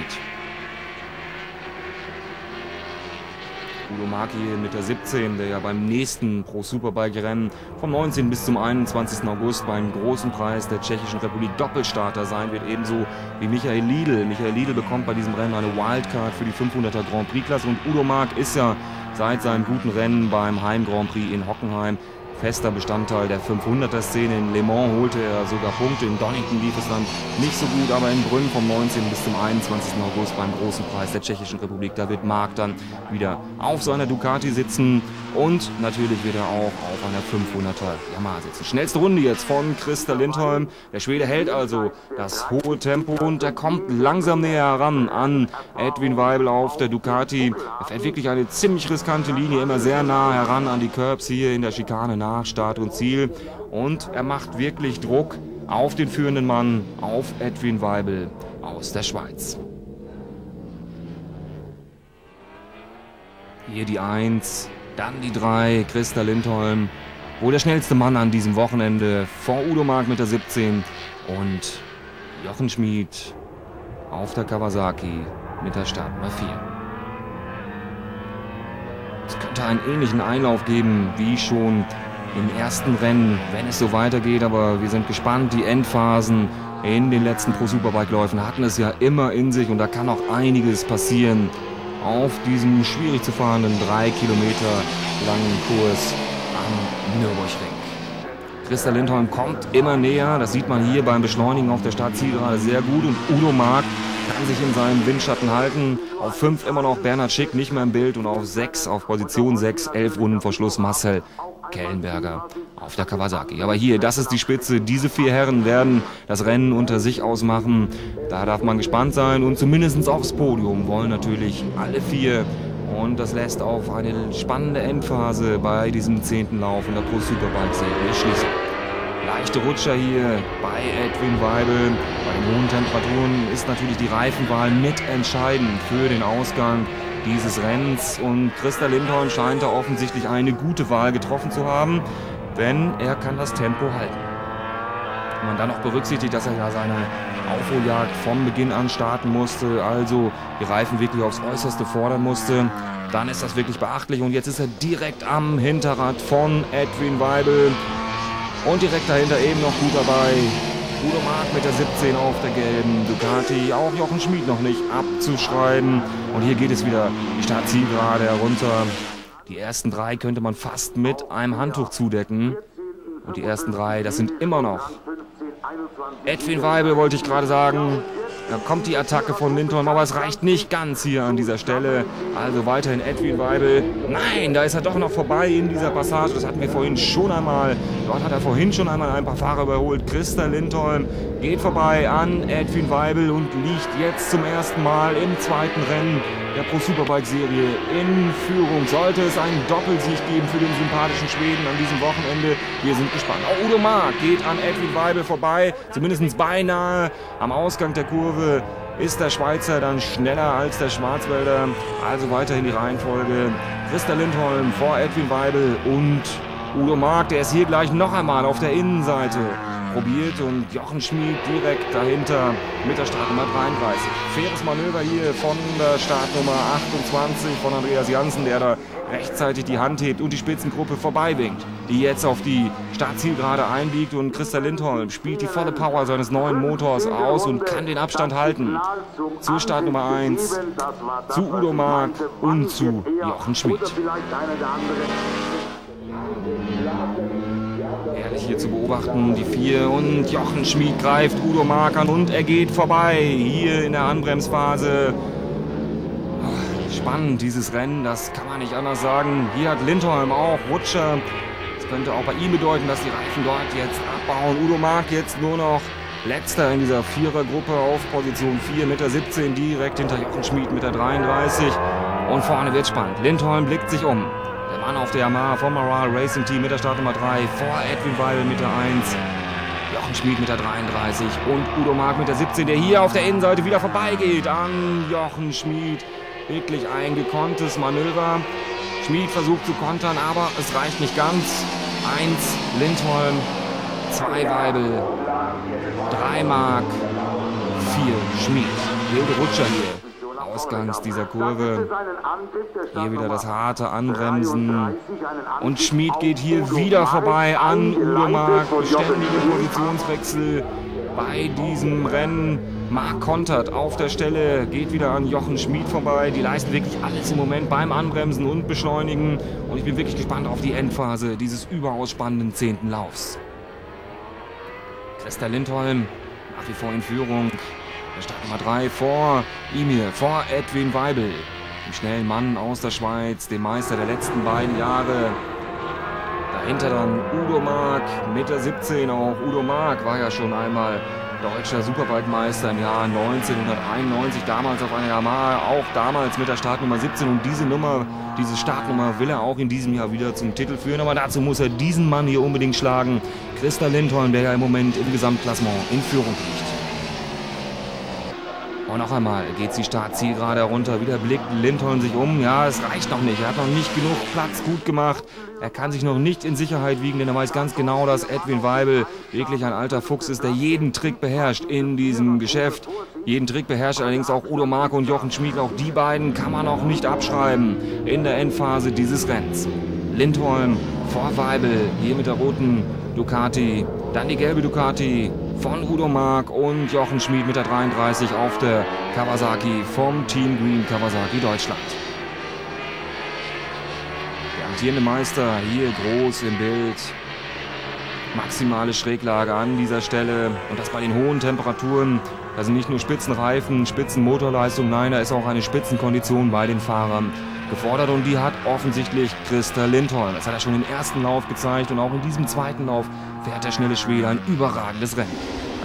Udo Mark hier mit der siebzehn, der ja beim nächsten Pro Superbike Rennen vom neunzehnten bis zum einundzwanzigsten August beim großen Preis der Tschechischen Republik Doppelstarter sein wird, ebenso wie Michael Liedl. Michael Liedl bekommt bei diesem Rennen eine Wildcard für die fünfhunderter Grand Prix Klasse und Udo Mark ist ja seit seinem guten Rennen beim Heim Grand Prix in Hockenheim fester Bestandteil der fünfhunderter Szene. In Le Mans holte er sogar Punkte, in Donington lief es dann nicht so gut, aber in Brünn vom neunzehnten bis zum einundzwanzigsten August beim großen Preis der Tschechischen Republik, da wird Mark dann wieder auf seiner Ducati sitzen und natürlich wird er auch auf einer fünfhunderter Yamaha sitzen. Schnellste Runde jetzt von Christa Lindholm. Der Schwede hält also das hohe Tempo und er kommt langsam näher heran an Edwin Weibel auf der Ducati. Er fährt wirklich eine ziemlich riskante Linie, immer sehr nah heran an die Curbs hier in der Schikane nach Start und Ziel und er macht wirklich Druck auf den führenden Mann, auf Edwin Weibel aus der Schweiz. Hier die eins, dann die drei, Christa Lindholm, wohl der schnellste Mann an diesem Wochenende, vor Udo Mark mit der siebzehn und Jochen Schmid auf der Kawasaki mit der Startnummer vier. Es könnte einen ähnlichen Einlauf geben wie schon im ersten Rennen, wenn es so weitergeht, aber wir sind gespannt. Die Endphasen in den letzten Pro Superbike-Läufen hatten es ja immer in sich und da kann auch einiges passieren auf diesem schwierig zu fahrenden drei Kilometer langen Kurs am Nürburgring. Christa Lindholm kommt immer näher, das sieht man hier beim Beschleunigen auf der Startzielgerade sehr gut und Udo Mark kann sich in seinem Windschatten halten. Auf fünf immer noch Bernhard Schick, nicht mehr im Bild und auf sechs, auf Position sechs, elf Runden vor Schluss Marcel Kellenberger auf der Kawasaki. Aber hier, das ist die Spitze. Diese vier Herren werden das Rennen unter sich ausmachen. Da darf man gespannt sein und zumindest aufs Podium wollen natürlich alle vier. Und das lässt auf eine spannende Endphase bei diesem zehnten Lauf in der Pro Superbike Serie schließen. Leichte Rutscher hier bei Edwin Weibel. Bei den hohen Temperaturen ist natürlich die Reifenwahl mitentscheidend für den Ausgang dieses Rennens und Christa Lindholm scheint da offensichtlich eine gute Wahl getroffen zu haben, denn er kann das Tempo halten. Wenn man dann noch berücksichtigt, dass er ja seine Aufholjagd vom Beginn an starten musste, also die Reifen wirklich aufs Äußerste fordern musste, dann ist das wirklich beachtlich und jetzt ist er direkt am Hinterrad von Edwin Weibel und direkt dahinter eben noch gut dabei Udo Mark mit der siebzehn auf der gelben Ducati. Auch Jochen Schmid noch nicht abzuschreiben. Und hier geht es wieder die Startzielgerade herunter. Die ersten drei könnte man fast mit einem Handtuch zudecken. Und die ersten drei, das sind immer noch Edwin Weibel, wollte ich gerade sagen. Da kommt die Attacke von Lindholm, aber es reicht nicht ganz hier an dieser Stelle. Also weiterhin Edwin Weibel. Nein, da ist er doch noch vorbei in dieser Passage. Das hatten wir vorhin schon einmal. Dort hat er vorhin schon einmal ein paar Fahrer überholt. Christa Lindholm geht vorbei an Edwin Weibel und liegt jetzt zum ersten Mal im zweiten Rennen der Pro Superbike Serie in Führung. Sollte es einen Doppelsieg geben für den sympathischen Schweden an diesem Wochenende? Wir sind gespannt. Auch Udo Mark geht an Edwin Weibel vorbei, zumindest beinahe. Am Ausgang der Kurve ist der Schweizer dann schneller als der Schwarzwälder. Also weiterhin die Reihenfolge. Christa Lindholm vor Edwin Weibel und Udo Mark, der ist hier gleich noch einmal auf der Innenseite probiert, und Jochen Schmid direkt dahinter mit der Startnummer dreiunddreißig. Faires Manöver hier von der Startnummer achtundzwanzig von Andreas Janssen, der da rechtzeitig die Hand hebt und die Spitzengruppe vorbeiwinkt, die jetzt auf die Startzielgerade einbiegt, und Christa Lindholm spielt die volle Power seines neuen Motors aus und kann den Abstand halten zur Startnummer eins, zu Udo Mark und zu Jochen Schmid. Herrlich hier zu beobachten, die vier, und Jochen Schmid greift Udo Mark an und er geht vorbei hier in der Anbremsphase. Spannend dieses Rennen, das kann man nicht anders sagen. Hier hat Lindholm auch Rutscher. Das könnte auch bei ihm bedeuten, dass die Reifen dort jetzt abbauen. Udo Mark jetzt nur noch letzter in dieser Vierergruppe auf Position vier mit der siebzehn, direkt hinter Jochen Schmid mit der dreiunddreißig. Und vorne wird spannend. Lindholm blickt sich um. Der Mann auf der Yamaha vom Maral Racing Team mit der Startnummer drei, vor Edwin Weibel mit der eins, Jochen Schmid mit der dreiunddreißig und Udo Mark mit der siebzehn, der hier auf der Innenseite wieder vorbeigeht an Jochen Schmid. Wirklich ein gekonntes Manöver. Schmid versucht zu kontern, aber es reicht nicht ganz. Eins Lindholm, zwei Weibel, drei Mark, vier Schmid. Wilde Rutscher hier. Ausgangs dieser Kurve. Hier wieder das harte Anbremsen. Und Schmid geht hier wieder vorbei an Udo Mark. Ständige Positionswechsel bei diesem Rennen. Mark kontert auf der Stelle, geht wieder an Jochen Schmid vorbei. Die leisten wirklich alles im Moment beim Anbremsen und Beschleunigen. Und ich bin wirklich gespannt auf die Endphase dieses überaus spannenden zehnten Laufs. Christa Lindholm nach wie vor in Führung. Der Startnummer drei vor ihm hier, vor Edwin Weibel. Dem schnellen Mann aus der Schweiz, dem Meister der letzten beiden Jahre. Dahinter dann Udo Mark mit der siebzehn. Auch Udo Mark war ja schon einmal deutscher Superbike-Meister im Jahr neunzehnhunderteinundneunzig, damals auf einer Yamaha, auch damals mit der Startnummer siebzehn. Und diese Nummer, diese Startnummer will er auch in diesem Jahr wieder zum Titel führen. Aber dazu muss er diesen Mann hier unbedingt schlagen. Christa Lindholm, der ja im Moment im Gesamtklassement in Führung liegt. Und noch einmal geht die Startzielgerade herunter. Wieder blickt Lindholm sich um. Ja, es reicht noch nicht. Er hat noch nicht genug Platz gut gemacht. Er kann sich noch nicht in Sicherheit wiegen, denn er weiß ganz genau, dass Edwin Weibel wirklich ein alter Fuchs ist, der jeden Trick beherrscht in diesem Geschäft. Jeden Trick beherrscht allerdings auch Udo Mark und Jochen Schmid. Auch die beiden kann man auch nicht abschreiben in der Endphase dieses Rennens. Lindholm vor Weibel, hier mit der roten Ducati. Dann die gelbe Ducati von Udo Mark und Jochen Schmid mit der dreiunddreißig auf der Kawasaki vom Team Green Kawasaki Deutschland. Der amtierende Meister hier groß im Bild. Maximale Schräglage an dieser Stelle, und das bei den hohen Temperaturen. Da sind nicht nur Spitzenreifen, Spitzenmotorleistung, nein, da ist auch eine Spitzenkondition bei den Fahrern gefordert, und die hat offensichtlich Christa Lindholm. Das hat er schon im ersten Lauf gezeigt, und auch in diesem zweiten Lauf fährt der schnelle Schwede ein überragendes Rennen.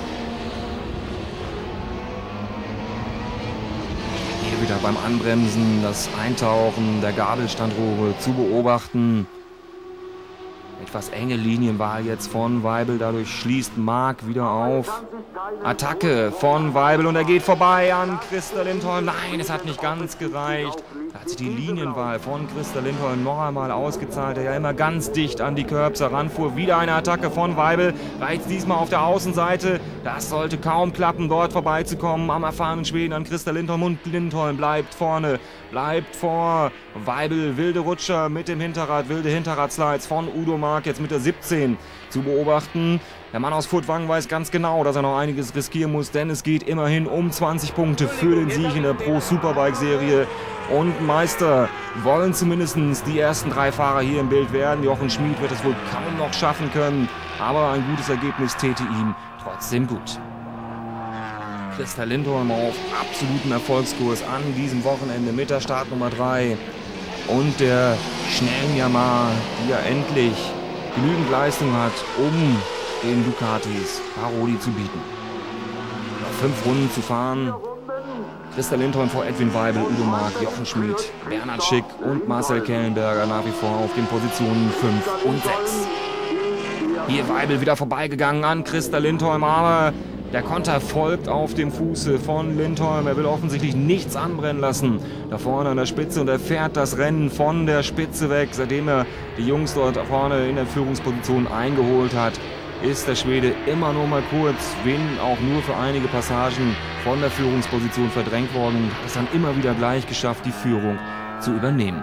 Hier wieder beim Anbremsen das Eintauchen der Gabelstandrohre zu beobachten. Etwas enge Linienwahl jetzt von Weibel, dadurch schließt Mark wieder auf. Attacke von Weibel, und er geht vorbei an Christa Lindholm. Nein, es hat nicht ganz gereicht. Da hat sich die Linienwahl von Christa Lindholm noch einmal ausgezahlt, der ja immer ganz dicht an die Curbs heranfuhr. Wieder eine Attacke von Weibel, reicht diesmal auf der Außenseite. Das sollte kaum klappen, dort vorbeizukommen am erfahrenen Schweden an Christa Lindholm, und Lindholm bleibt vorne, bleibt vor Weibel. Wilde Rutscher mit dem Hinterrad, wilde Hinterradslides von Udo Mark jetzt mit der siebzehn zu beobachten. Der Mann aus Furtwangen weiß ganz genau, dass er noch einiges riskieren muss, denn es geht immerhin um zwanzig Punkte für den Sieg in der Pro Superbike Serie. Und Meister wollen zumindest die ersten drei Fahrer hier im Bild werden. Jochen Schmid wird es wohl kaum noch schaffen können, aber ein gutes Ergebnis täte ihm trotzdem gut. Christa Lindholm auf absolutem Erfolgskurs an diesem Wochenende mit der Startnummer drei und der schnellen Yamaha, die ja endlich genügend Leistung hat, um den Ducatis Paroli zu bieten. Noch fünf Runden zu fahren. Christa Lindholm vor Edwin Weibel, Udo Mark, Jochen Schmid, Bernhard Schick und Marcel Kellenberger nach wie vor auf den Positionen fünf und sechs. Hier Weibel wieder vorbeigegangen an Christa Lindholm, aber der Konter folgt auf dem Fuße von Lindholm. Er will offensichtlich nichts anbrennen lassen. Da vorne an der Spitze und er fährt das Rennen von der Spitze weg. Seitdem er die Jungs dort vorne in der Führungsposition eingeholt hat, ist der Schwede immer nur mal kurz, wenn auch nur für einige Passagen von der Führungsposition verdrängt worden und hat es dann immer wieder gleich geschafft, die Führung zu übernehmen.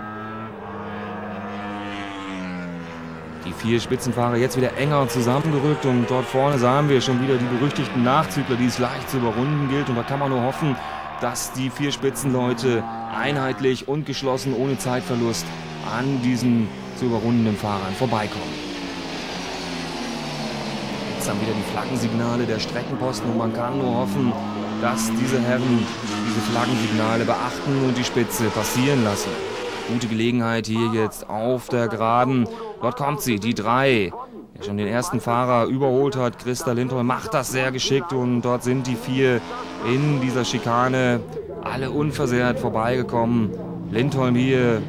Die vier Spitzenfahrer jetzt wieder enger zusammengerückt und dort vorne sahen wir schon wieder die berüchtigten Nachzügler, die es leicht zu überrunden gilt. Und da kann man nur hoffen, dass die vier Spitzenleute einheitlich und geschlossen, ohne Zeitverlust, an diesen zu überrundenden Fahrern vorbeikommen. Jetzt haben wieder die Flaggensignale der Streckenposten und man kann nur hoffen, dass diese Herren diese Flaggensignale beachten und die Spitze passieren lassen. Gute Gelegenheit hier jetzt auf der Geraden. Dort kommt sie, die drei, der schon den ersten Fahrer überholt hat. Christa Lindholm macht das sehr geschickt und dort sind die vier in dieser Schikane alle unversehrt vorbeigekommen. Lindholm hier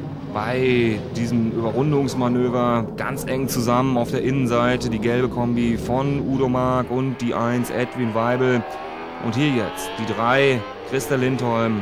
bei diesem Überrundungsmanöver ganz eng zusammen auf der Innenseite. Die gelbe Kombi von Udo Mark und die eins Edwin Weibel. Und hier jetzt die drei, Christa Lindholm,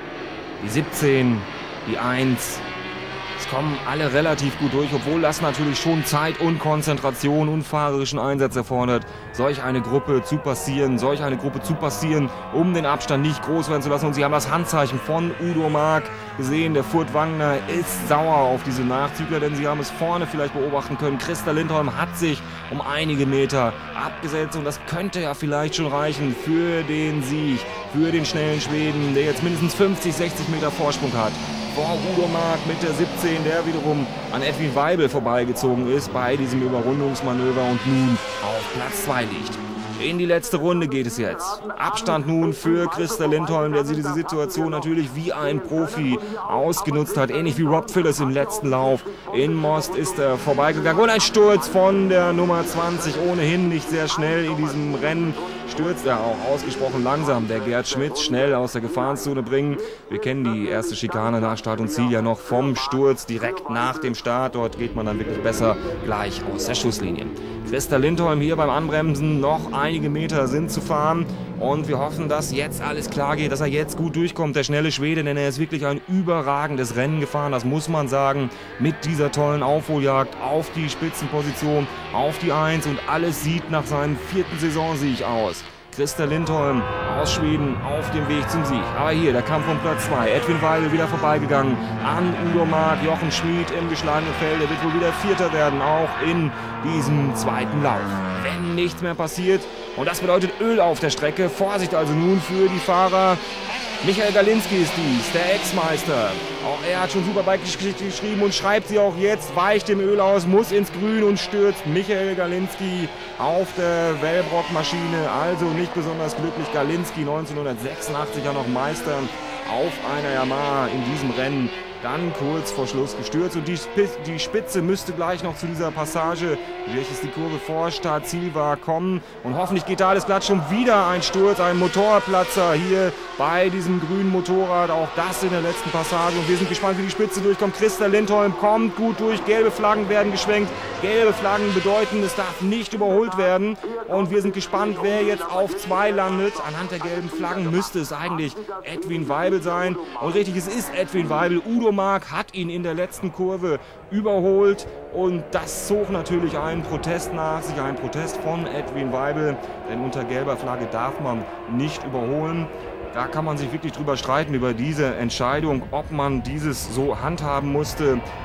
die siebzehn, die eins. Es kommen alle relativ gut durch, obwohl das natürlich schon Zeit und Konzentration und fahrerischen Einsatz erfordert, solch eine Gruppe zu passieren, solch eine Gruppe zu passieren, um den Abstand nicht groß werden zu lassen. Und Sie haben das Handzeichen von Udo Mark gesehen. Der Furtwangener ist sauer auf diese Nachzügler, denn Sie haben es vorne vielleicht beobachten können. Christa Lindholm hat sich um einige Meter abgesetzt und das könnte ja vielleicht schon reichen für den Sieg, für den schnellen Schweden, der jetzt mindestens fünfzig, sechzig Meter Vorsprung hat. Vor Udo Mark mit der siebzehn, der wiederum an Edwin Weibel vorbeigezogen ist bei diesem Überrundungsmanöver und nun auf Platz zwei liegt. In die letzte Runde geht es jetzt. Abstand nun für Christa Lindholm, der sie diese Situation natürlich wie ein Profi ausgenutzt hat. Ähnlich wie Rob Phillips im letzten Lauf in Most ist er vorbeigegangen. Und ein Sturz von der Nummer zwanzig, ohnehin nicht sehr schnell in diesem Rennen. Stürzt er auch ausgesprochen langsam, der Gerd Schmidt, schnell aus der Gefahrenzone bringen. Wir kennen die erste Schikane nach Start und Ziel ja noch vom Sturz direkt nach dem Start. Dort geht man dann wirklich besser gleich aus der Schusslinie. Christa Lindholm hier beim Anbremsen, noch einige Meter sind zu fahren und wir hoffen, dass jetzt alles klar geht, dass er jetzt gut durchkommt, der schnelle Schwede, denn er ist wirklich ein überragendes Rennen gefahren, das muss man sagen, mit dieser tollen Aufholjagd auf die Spitzenposition, auf die eins und alles sieht nach seinem vierten Saisonsieg aus. Christa Lindholm aus Schweden auf dem Weg zum Sieg. Aber hier der Kampf um Platz zwei. Edwin Weibel wieder vorbeigegangen an Udo Mark. Jochen Schmid im geschlagenen Feld. Der wird wohl wieder Vierter werden, auch in diesem zweiten Lauf. Wenn nichts mehr passiert. Und das bedeutet Öl auf der Strecke. Vorsicht also nun für die Fahrer. Michael Galinski ist dies, der Ex-Meister. Auch er hat schon Superbike-Geschichte geschrieben und schreibt sie auch jetzt. Weicht dem Öl aus, muss ins Grün und stürzt Michael Galinski auf der Wellbrock-Maschine. Also nicht besonders glücklich. Galinski neunzehnhundertsechsundachtzig ja noch Meister auf einer Yamaha in diesem Rennen. Dann kurz vor Schluss gestürzt und die, die Spitze müsste gleich noch zu dieser Passage, welches die Kurve vor Start Ziel war, kommen. Und hoffentlich geht da alles glatt. Schon wieder ein Sturz, ein Motorplatzer hier bei diesem grünen Motorrad. Auch das in der letzten Passage. Und wir sind gespannt, wie die Spitze durchkommt. Christa Lindholm kommt gut durch. Gelbe Flaggen werden geschwenkt. Gelbe Flaggen bedeuten, es darf nicht überholt werden. Und wir sind gespannt, wer jetzt auf zwei landet. Anhand der gelben Flaggen müsste es eigentlich Edwin Weibel sein. Und richtig, es ist Edwin Weibel. Udo Mark hat ihn in der letzten Kurve überholt und das zog natürlich einen Protest nach sich, einen Protest von Edwin Weibel, denn unter gelber Flagge darf man nicht überholen. Da kann man sich wirklich drüber streiten, über diese Entscheidung, ob man dieses so handhaben musste.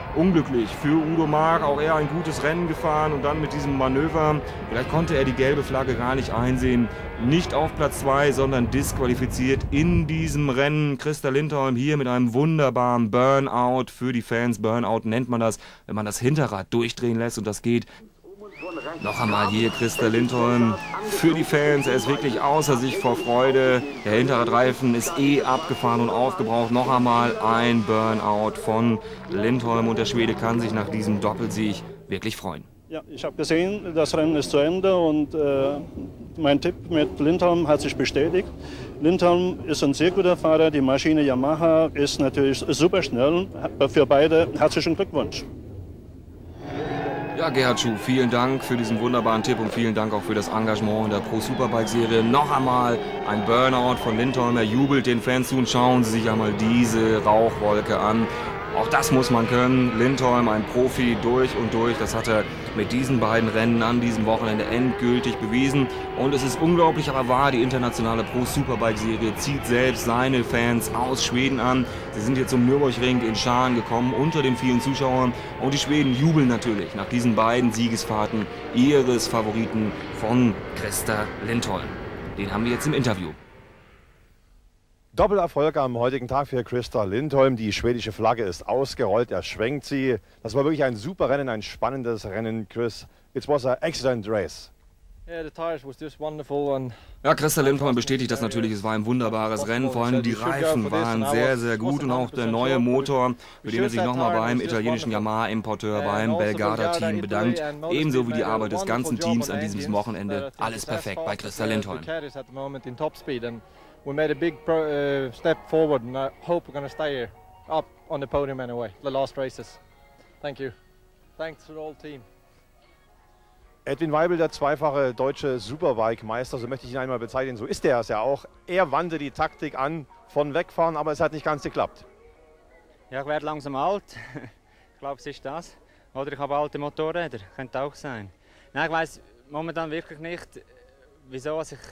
unglücklich für Udo Mark, auch er ein gutes Rennen gefahren und dann mit diesem Manöver, vielleicht konnte er die gelbe Flagge gar nicht einsehen, nicht auf Platz zwei, sondern disqualifiziert in diesem Rennen. Christa Lindholm hier mit einem wunderbaren Burnout für die Fans. Burnout nennt man das, wenn man das Hinterrad durchdrehen lässt und das geht. Noch einmal hier Christa Lindholm für die Fans. Er ist wirklich außer sich vor Freude. Der Hinterradreifen ist eh abgefahren und aufgebraucht. Noch einmal ein Burnout von Lindholm und der Schwede kann sich nach diesem Doppelsieg wirklich freuen. Ja, ich habe gesehen, das Rennen ist zu Ende und äh, mein Tipp mit Lindholm hat sich bestätigt. Lindholm ist ein sehr guter Fahrer. Die Maschine Yamaha ist natürlich super schnell. Für beide herzlichen Glückwunsch. Ja, Gerhard Schuh, vielen Dank für diesen wunderbaren Tipp und vielen Dank auch für das Engagement in der Pro Superbike Serie. Noch einmal ein Burnout von Lindholm. Er jubelt den Fans zu und schauen Sie sich einmal diese Rauchwolke an. Auch das muss man können. Lindholm, ein Profi durch und durch. Das hat er mit diesen beiden Rennen an diesem Wochenende endgültig bewiesen. Und es ist unglaublich, aber wahr, die internationale Pro Superbike Serie zieht selbst seine Fans aus Schweden an. Sie sind hier zum Nürburgring in Schaan gekommen unter den vielen Zuschauern. Und die Schweden jubeln natürlich nach diesen beiden Siegesfahrten ihres Favoriten von Christa Lindholm. Den haben wir jetzt im Interview. Doppelerfolg am heutigen Tag für Christa Lindholm. Die schwedische Flagge ist ausgerollt, er schwenkt sie. Das war wirklich ein super Rennen, ein spannendes Rennen, Chris. It was an excellent race. Yeah, the tires was just wonderful and ja, Christa Lindholm bestätigt das natürlich. Es war ein wunderbares Rennen. Vor allem die Reifen waren sehr, sehr gut und auch der neue Motor, für den er sich nochmal beim italienischen Yamaha-Importeur, beim Belgada-Team bedankt. Ebenso wie die Arbeit des ganzen Teams an diesem Wochenende. Alles perfekt bei Christa Lindholm. We made a big pro, uh, step forward, and I hope we're going to stay here, up on the podium anyway, the last races. Thank you. Thanks to the whole team. Edwin Weibel, der zweifache deutsche Superbike-Meister, so möchte ich ihn einmal bezeichnen, so ist er es ja auch. Er wandte die Taktik an von Wegfahren, aber es hat nicht ganz geklappt. Ja, ich werde langsam alt. Ich glaube, es ist das. Oder ich habe alte Motorräder, könnte auch sein. Nein, ich weiß momentan wirklich nicht, wieso ich...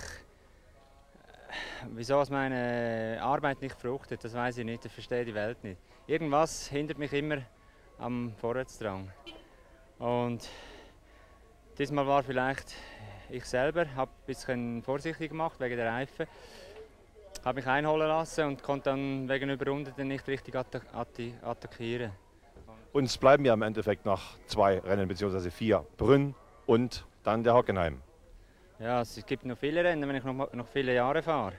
Wieso meine Arbeit nicht fruchtet, das weiß ich nicht, das verstehe die Welt nicht. Irgendwas hindert mich immer am Vorwärtsdrang. Und diesmal war vielleicht ich selber, habe ein bisschen vorsichtig gemacht wegen der Reifen, habe mich einholen lassen und konnte dann wegen Überrundeten nicht richtig attack attackieren. Uns bleiben ja im Endeffekt noch zwei Rennen, beziehungsweise vier. Brünn und dann der Hockenheim. Ja, es gibt noch viele Rennen, wenn ich noch, noch viele Jahre fahre.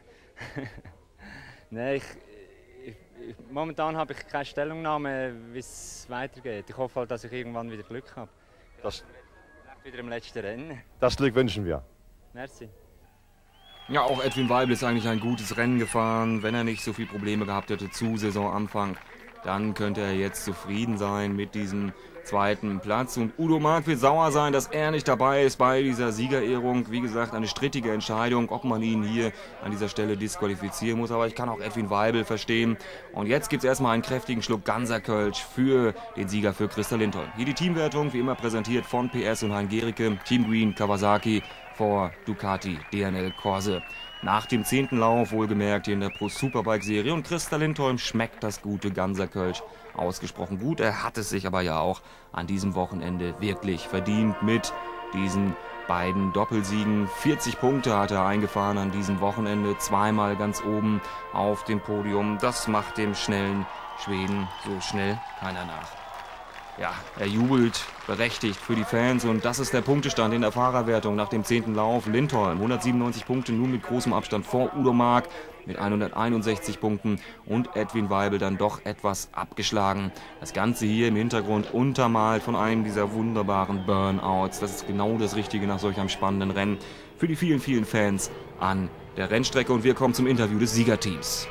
Nein, ich, ich, ich, momentan habe ich keine Stellungnahme, wie es weitergeht. Ich hoffe halt, dass ich irgendwann wieder Glück habe. Das, wieder im letzten Rennen. Das Glück wünschen wir. Merci. Ja, auch Edwin Weibel ist eigentlich ein gutes Rennen gefahren. Wenn er nicht so viele Probleme gehabt hätte zu Saisonanfang, dann könnte er jetzt zufrieden sein mit diesem zweiten Platz. Und Udo Mark wird sauer sein, dass er nicht dabei ist bei dieser Siegerehrung. Wie gesagt, eine strittige Entscheidung, ob man ihn hier an dieser Stelle disqualifizieren muss. Aber ich kann auch Edwin Weibel verstehen. Und jetzt gibt es erstmal einen kräftigen Schluck Ganserkölsch für den Sieger, für Christa Lindholm. Hier die Teamwertung, wie immer präsentiert von P S und Hein Gericke. Team Green, Kawasaki vor Ducati, D N L Corse. Nach dem zehnten Lauf, wohlgemerkt, hier in der Pro Superbike Serie. Und Christa Lindholm schmeckt das gute Ganserkölsch ausgesprochen gut. Er hat es sich aber ja auch an diesem Wochenende wirklich verdient mit diesen beiden Doppelsiegen. vierzig Punkte hat er eingefahren an diesem Wochenende. Zweimal ganz oben auf dem Podium. Das macht dem schnellen Schweden so schnell keiner nach. Ja, er jubelt berechtigt für die Fans und das ist der Punktestand in der Fahrerwertung nach dem zehnten Lauf. Lindholm hundertsiebenundneunzig Punkte, nun mit großem Abstand vor Udo Mark mit hunderteinundsechzig Punkten und Edwin Weibel dann doch etwas abgeschlagen. Das Ganze hier im Hintergrund untermalt von einem dieser wunderbaren Burnouts. Das ist genau das Richtige nach solch einem spannenden Rennen für die vielen, vielen Fans an der Rennstrecke. Und wir kommen zum Interview des Siegerteams.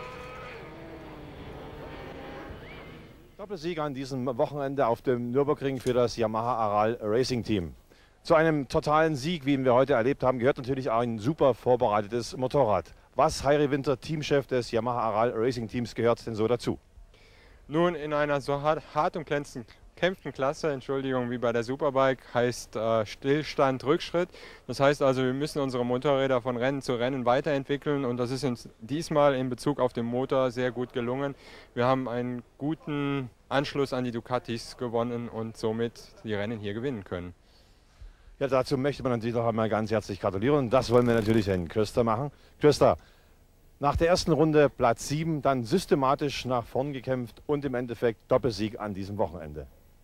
Doppelsieg an diesem Wochenende auf dem Nürburgring für das Yamaha Aral Racing Team. Zu einem totalen Sieg, wie wir heute erlebt haben, gehört natürlich auch ein super vorbereitetes Motorrad. Was, Heiri Winter, Teamchef des Yamaha Aral Racing Teams, gehört denn so dazu? Nun, in einer so hart, hart umkämpften Klasse, Entschuldigung, wie bei der Superbike, heißt äh, Stillstand Rückschritt. Das heißt also, wir müssen unsere Motorräder von Rennen zu Rennen weiterentwickeln und das ist uns diesmal in Bezug auf den Motor sehr gut gelungen. Wir haben einen guten Anschluss an die Ducatis gewonnen und somit die Rennen hier gewinnen können. Ja, dazu möchte man natürlich noch einmal ganz herzlich gratulieren. Und das wollen wir natürlich Herrn Köster machen. Köster, nach der ersten Runde Platz sieben, dann systematisch nach vorn gekämpft und im Endeffekt Doppelsieg an diesem Wochenende.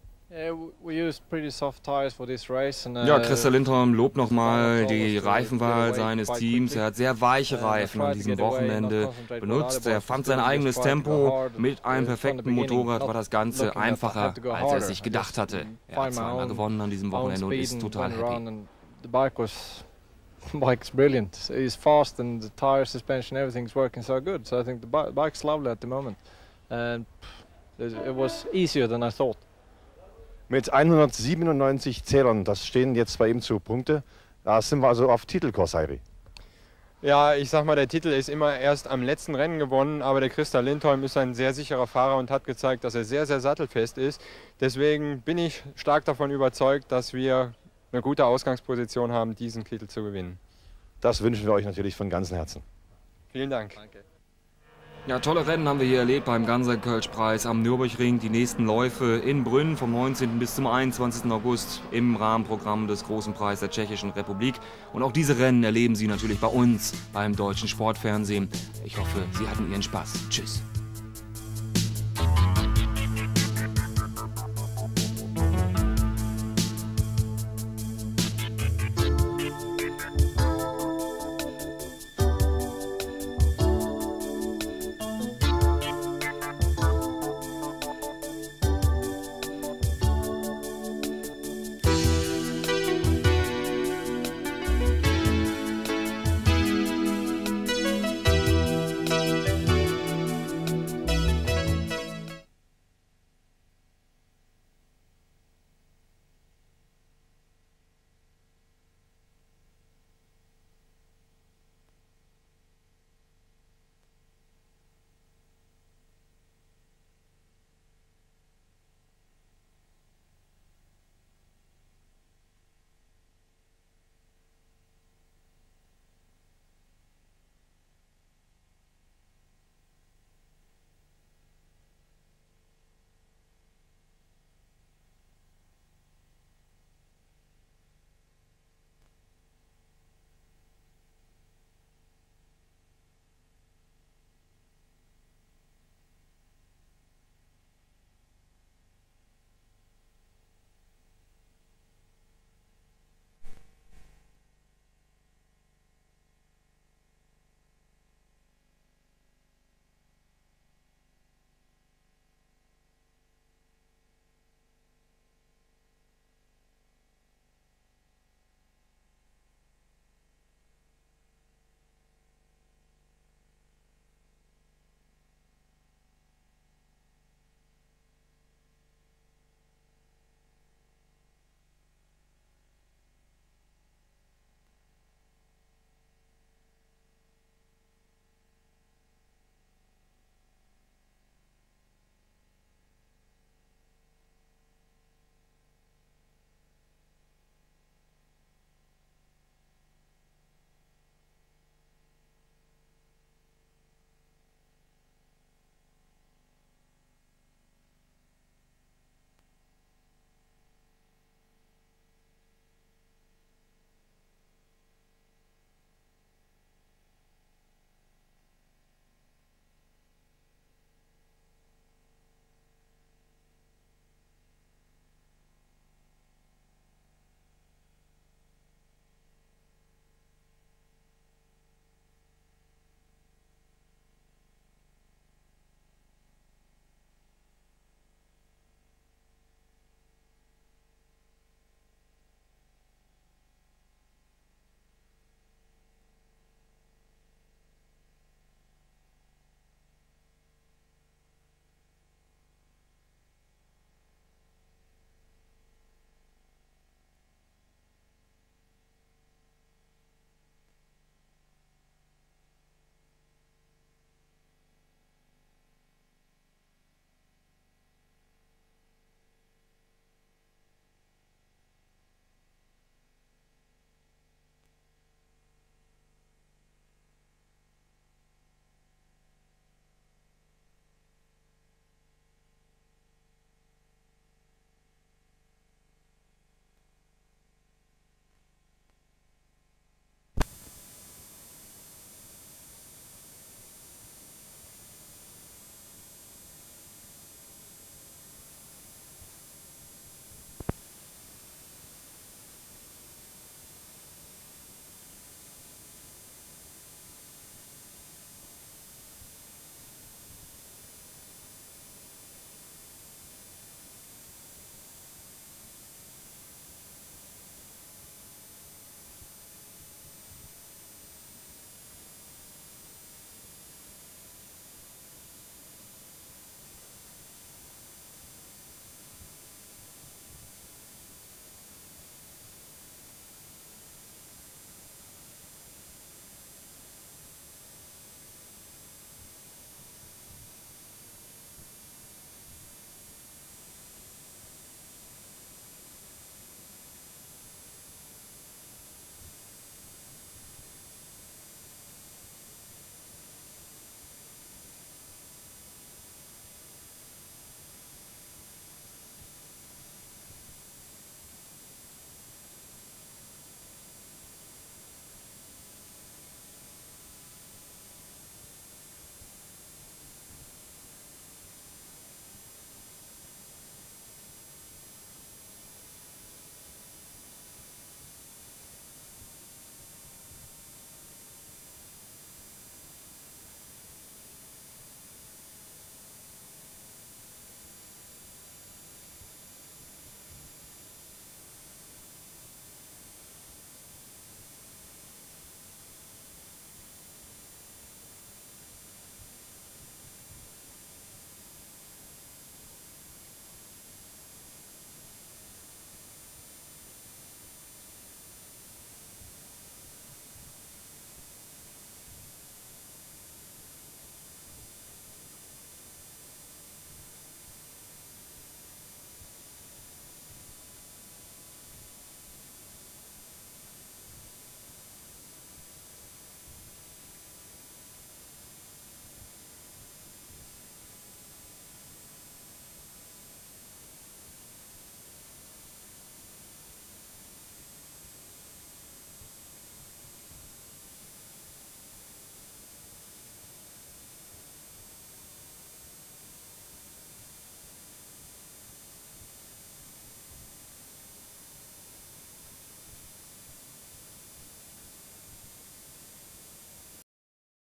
Ja, Christer Lindholm lobt nochmal die Reifenwahl seines Teams. Er hat sehr weiche Reifen an diesem Wochenende benutzt. Er fand sein eigenes Tempo. Mit einem perfekten Motorrad war das Ganze einfacher, als er sich gedacht hatte. Er hat zweimal gewonnen an diesem Wochenende und ist total happy. The bike's brilliant. It's fast and the tire, suspension, everything's working so good. So I think the bike's lovely at the moment. And it was easier than I thought. Mit hundertsiebenundneunzig Zählern, das stehen jetzt bei ihm zu Punkte. Da sind wir also auf Titelkurs, Heiri. Ja, ich sag mal, der Titel ist immer erst am letzten Rennen gewonnen, aber der Christer Lindholm ist ein sehr sicherer Fahrer und hat gezeigt, dass er sehr, sehr sattelfest ist. Deswegen bin ich stark davon überzeugt, dass wir eine gute Ausgangsposition haben, diesen Titel zu gewinnen. Das wünschen wir euch natürlich von ganzem Herzen. Vielen Dank. Danke. Ja, tolle Rennen haben wir hier erlebt beim Ganser-Kölsch-Preis am Nürburgring. Die nächsten Läufe in Brünn vom neunzehnten bis zum einundzwanzigsten August im Rahmenprogramm des Großen Preis der Tschechischen Republik. Und auch diese Rennen erleben Sie natürlich bei uns beim Deutschen Sportfernsehen. Ich hoffe, Sie hatten Ihren Spaß. Tschüss.